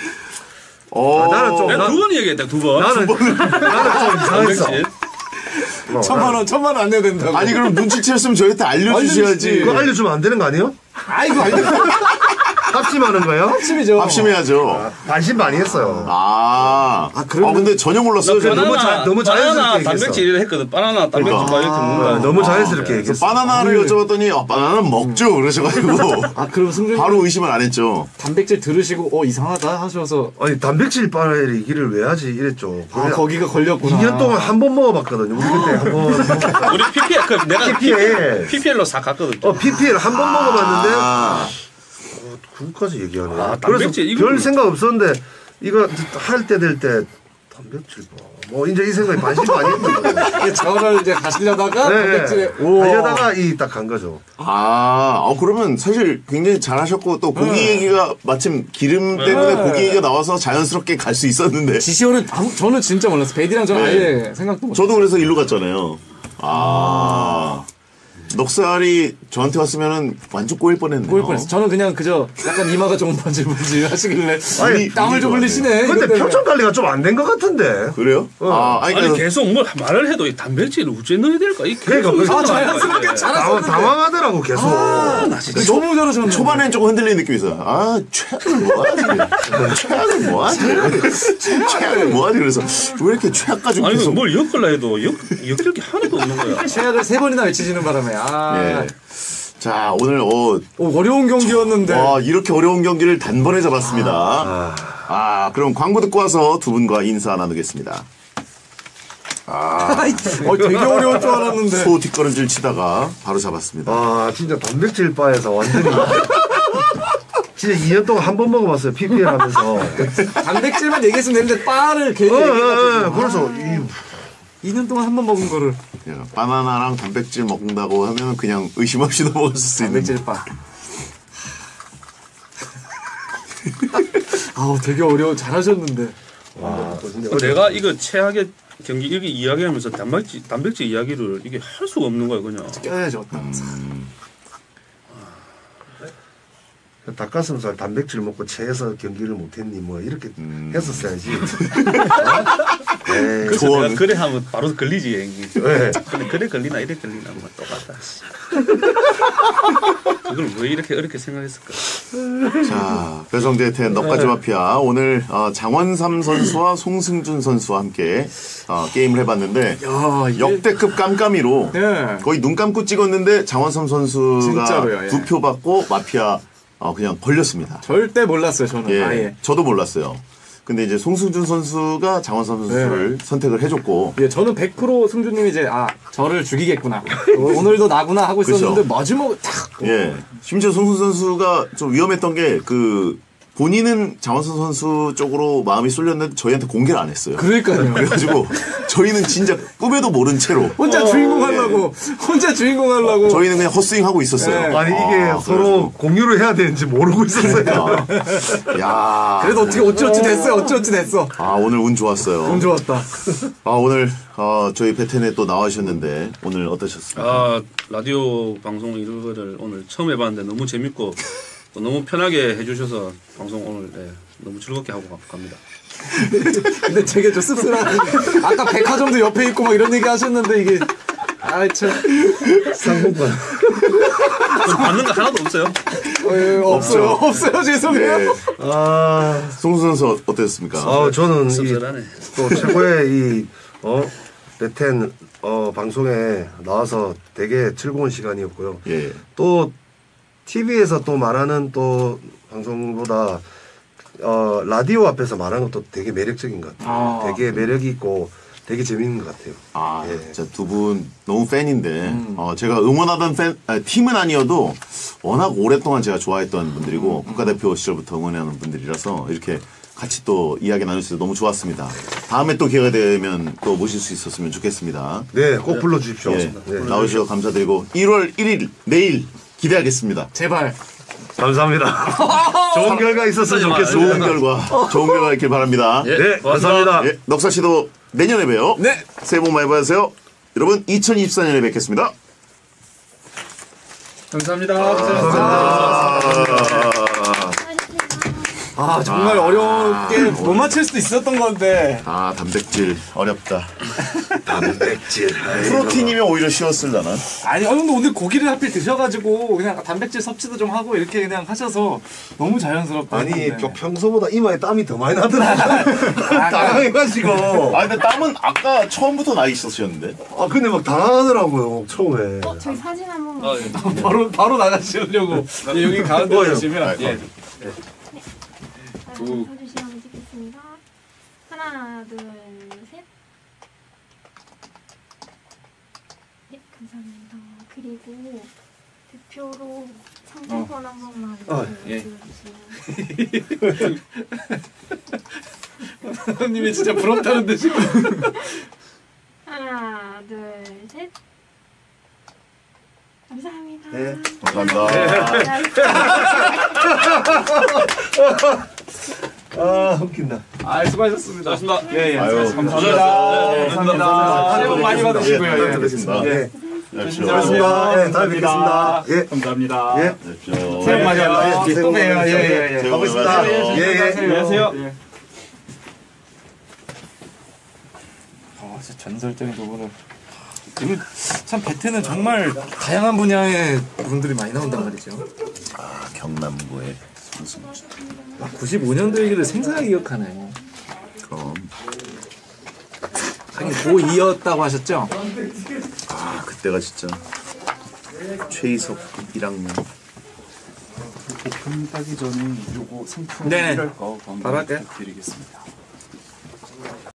나는 좀 내가 두 번 얘기했다 두 번. 나는 좀 이상했어. 단백질. 1,000만 원 안 내야 된다고. 아니 그럼 눈치챘으면 저희한테 알려주셔야지. 그거 알려주면 안 되는 거 아니에요? 아이고 알려. 합심하는 거예요? 합심이죠. 합심해야죠. 반신반의했어요. 근데 전혀 몰랐어요. 너무 자연스럽게 얘기했어. 단백질을 했거든. 바나나 단백질 바 이렇게 먹는 거. 너무 자연스럽게 얘기했어. 바나나를 여쭤봤더니 바나나는 먹죠 그러셔가지고 그럼 승준이 바로 의심을 안 했죠. 단백질 들으시고 이상하다 하셔서 아니 단백질 바를 얘기를 왜 하지 이랬죠. 거기가 걸렸구나. 2년 동안 한 번 먹어봤거든요. 우리 그때 한 번. 우리 PPL 내가 PPL. PPL로 싹 갔거든. PPL 한 번 먹어봤는데 그거까지 얘기하네. 그래서 단백질 별 생각 없었는데 이거 할 때 될 때 단백질 뭐 이제 이 생각이 반신반의했던 거예요. 저를 이제 가시려다가 단백질에 하려다가 딱 간 거죠. 그러면 사실 굉장히 잘하셨고 또 고기 얘기가 마침 기름 때문에 고기 얘기가 나와서 자연스럽게 갈 수 있었는데 지시어는 저는 진짜 몰랐어요. 베디랑 저는 아예 생각도 못. 저도 그래서 일로 갔잖아요. 넉살이 저한테 왔으면은 완전 꼬일 뻔했네요. 꼬일 뻔했어. 저는 그냥 그저 약간 이마가 좀 번질번질 하시길래 땀을 좀 흘리시네. 근데 표정 관리가 좀 안 된 것 같은데. 그래요? 아니 계속 뭘 말을 해도 이 단백질을 어째 넣어야 될까? 그러니까 자연스럽게 당황하더라고 계속. 나 진짜 너무 잘하셨네. 초반엔 조금 흔들리는 느낌이 있어요. 최악을 뭐하지? 최악을 뭐하지? 최악을 뭐하지? 그래서 왜 이렇게 최악 가지고 아니 계속 뭘 엮으려 해도 엮을 게 하나도 없는 거야. 최악을 3번이나 외치시는 바람에 자 오늘 어려운 경기였는데 이렇게 어려운 경기를 단번에 잡았습니다. 그럼 광고 듣고 와서 두 분과 인사 나누겠습니다. 되게 어려울 줄 알았는데 소 뒷걸음질 치다가 바로 잡았습니다. 진짜 단백질 바에서 완전히 진짜 2년 동안 한 번 먹어봤어요. PPL 하면서 단백질만 얘기했으면 되는데 바를 괜히 얘기해가지고 그래서 2년 동안 한 번 먹은 거를 바나나랑 단백질 먹는다고 하면 그냥 의심 없이 넘어갔을 수 있는 단백질 바. 되게 어려워. 잘하셨는데. 내가 이거 최악의 경기 이렇게 이야기하면서 단백질 이야기를 이게 할 수가 없는 거야 그냥. 껴야죠. 닭가슴살 단백질 먹고 체해서 경기를 못했니 뭐 이렇게 했었어야지. 그래서 내가 그래 하면 바로 걸리지 형님. 그래 걸리나 이래 걸리나 뭐 똑같다. 그걸 왜 이렇게 어렵게 생각했을까? 자, 배성재 텐 넉가지 마피아 오늘 장원삼 선수와 송승준 선수와 함께 게임을 해봤는데 역대급 깜깜이로 거의 눈 감고 찍었는데 장원삼 선수가 진짜로요, 2표 받고 마피아 그냥 걸렸습니다. 절대 몰랐어요, 저는. 아예. 저도 몰랐어요. 근데 이제 송승준 선수가 장원삼 선수를 선택을 해줬고. 예, 저는 100% 승준님이 이제, 저를 죽이겠구나. 오늘도 나구나 하고 있었는데, 마지막에 탁! 예. 심지어 송승준 선수가 좀 위험했던 게, 본인은 장원삼 선수 쪽으로 마음이 쏠렸는데 저희한테 공개를 안 했어요. 그러니까요. 그래가지고 저희는 진짜 꿈에도 모른 채로 혼자 주인공 하려고 저희는 그냥 헛스윙 하고 있었어요. 아니 이게 서로 공유를 해야 되는지 모르고 있었어요. 야. 그래도 어떻게 어찌어찌 됐어. 오늘 운 좋았어요. 운 좋았다. 오늘 저희 베텐에 또 나와주셨는데 오늘 어떠셨습니까? 라디오 방송 이거를 오늘 처음 해봤는데 너무 재밌고 또 너무 편하게 해주셔서 방송 오늘 너무 즐겁게 하고 갑니다. 근데 되게 좀 씁쓸한. 아까 백화점도 옆에 있고 막 이런 얘기 하셨는데 이게 참 상품권 받는 거 하나도 없어요. 없어요. 죄송해요. 송수 선수 어땠습니까? 저는 씁쓸하네. 또 최고의 베텐 방송에 나와서 되게 즐거운 시간이었고요. 예. 또 TV에서 또 말하는 또 방송보다 라디오 앞에서 말하는 것도 되게 매력적인 것 같아요. 되게 매력이 있고 되게 재밌는 것 같아요. 진짜 두 분 너무 팬인데 제가 응원하던 팀은 아니어도 워낙 오랫동안 제가 좋아했던 분들이고 국가대표 시절부터 응원하는 분들이라서 이렇게 같이 또 이야기 나눌 수 있어서 너무 좋았습니다. 다음에 또 기회가 되면 또 모실 수 있었으면 좋겠습니다. 네, 꼭 불러주십시오. 나오셔서 감사드리고 1월 1일 내일 기대하겠습니다. 제발. 감사합니다. 좋은 결과 있었으면 좋겠습니다. 좋은 결과 있길 바랍니다. 네, 감사합니다. 넉살 씨도 내년에 봬요. 네. 새해 복 많이 받으세요. 여러분 2024년에 뵙겠습니다. 감사합니다. 정말 어렵게 못 맞출 수도 있었던 건데. 단백질 어렵다. 단백질. 프로틴이면 오히려 쉬웠을라나? 아니, 근데 오늘 고기를 하필 드셔가지고 그냥 단백질 섭취도 좀 하고 이렇게 그냥 하셔서 너무 자연스럽다. 아니, 평소보다 이마에 땀이 더 많이 나더라고요. 당황해가지고. 근데 땀은 아까 처음부터 나 있었었는데. 근데 막 당황하더라고요, 처음에. 저희 사진 한 번만. 바로 나가시려고. 여기 가운데 오시면. 서주시면 한번 찍겠습니다. 하나, 둘, 셋. 네, 감사합니다. 그리고 대표로 상품권 한 번만 보여주세요. 선생님이 진짜 부럽다는데 지금. 하나, 둘, 셋. 감사합니다. 네, 감사합니다. 웃긴다. 수고하셨습니다. 수고하셨습니다. 예, 감사합니다. 감사합니다. 새해 복 많이 받으시고요. 네, 뵙겠습니다. 감사합니다. 다음에 뵙겠습니다. 예. 감사합니다. 예. 새해 복 많이 받으시고요. 또 봬요. 예. 가보겠습니다. 예. 안녕하세요. 진짜 전설적인 부분을. 참 베텐은 정말 다양한 분야의 분들이 많이 나온단 말이죠. 경남고의 손승준. 95년도 얘기를 생생하게 기억하네. 그럼. 하긴 고2였다고 하셨죠? 그때가 진짜 최희석 1학년. 볶음 따기 전에 요거 상품 네네. 필요할 거 바로 할게요. 드리겠습니다.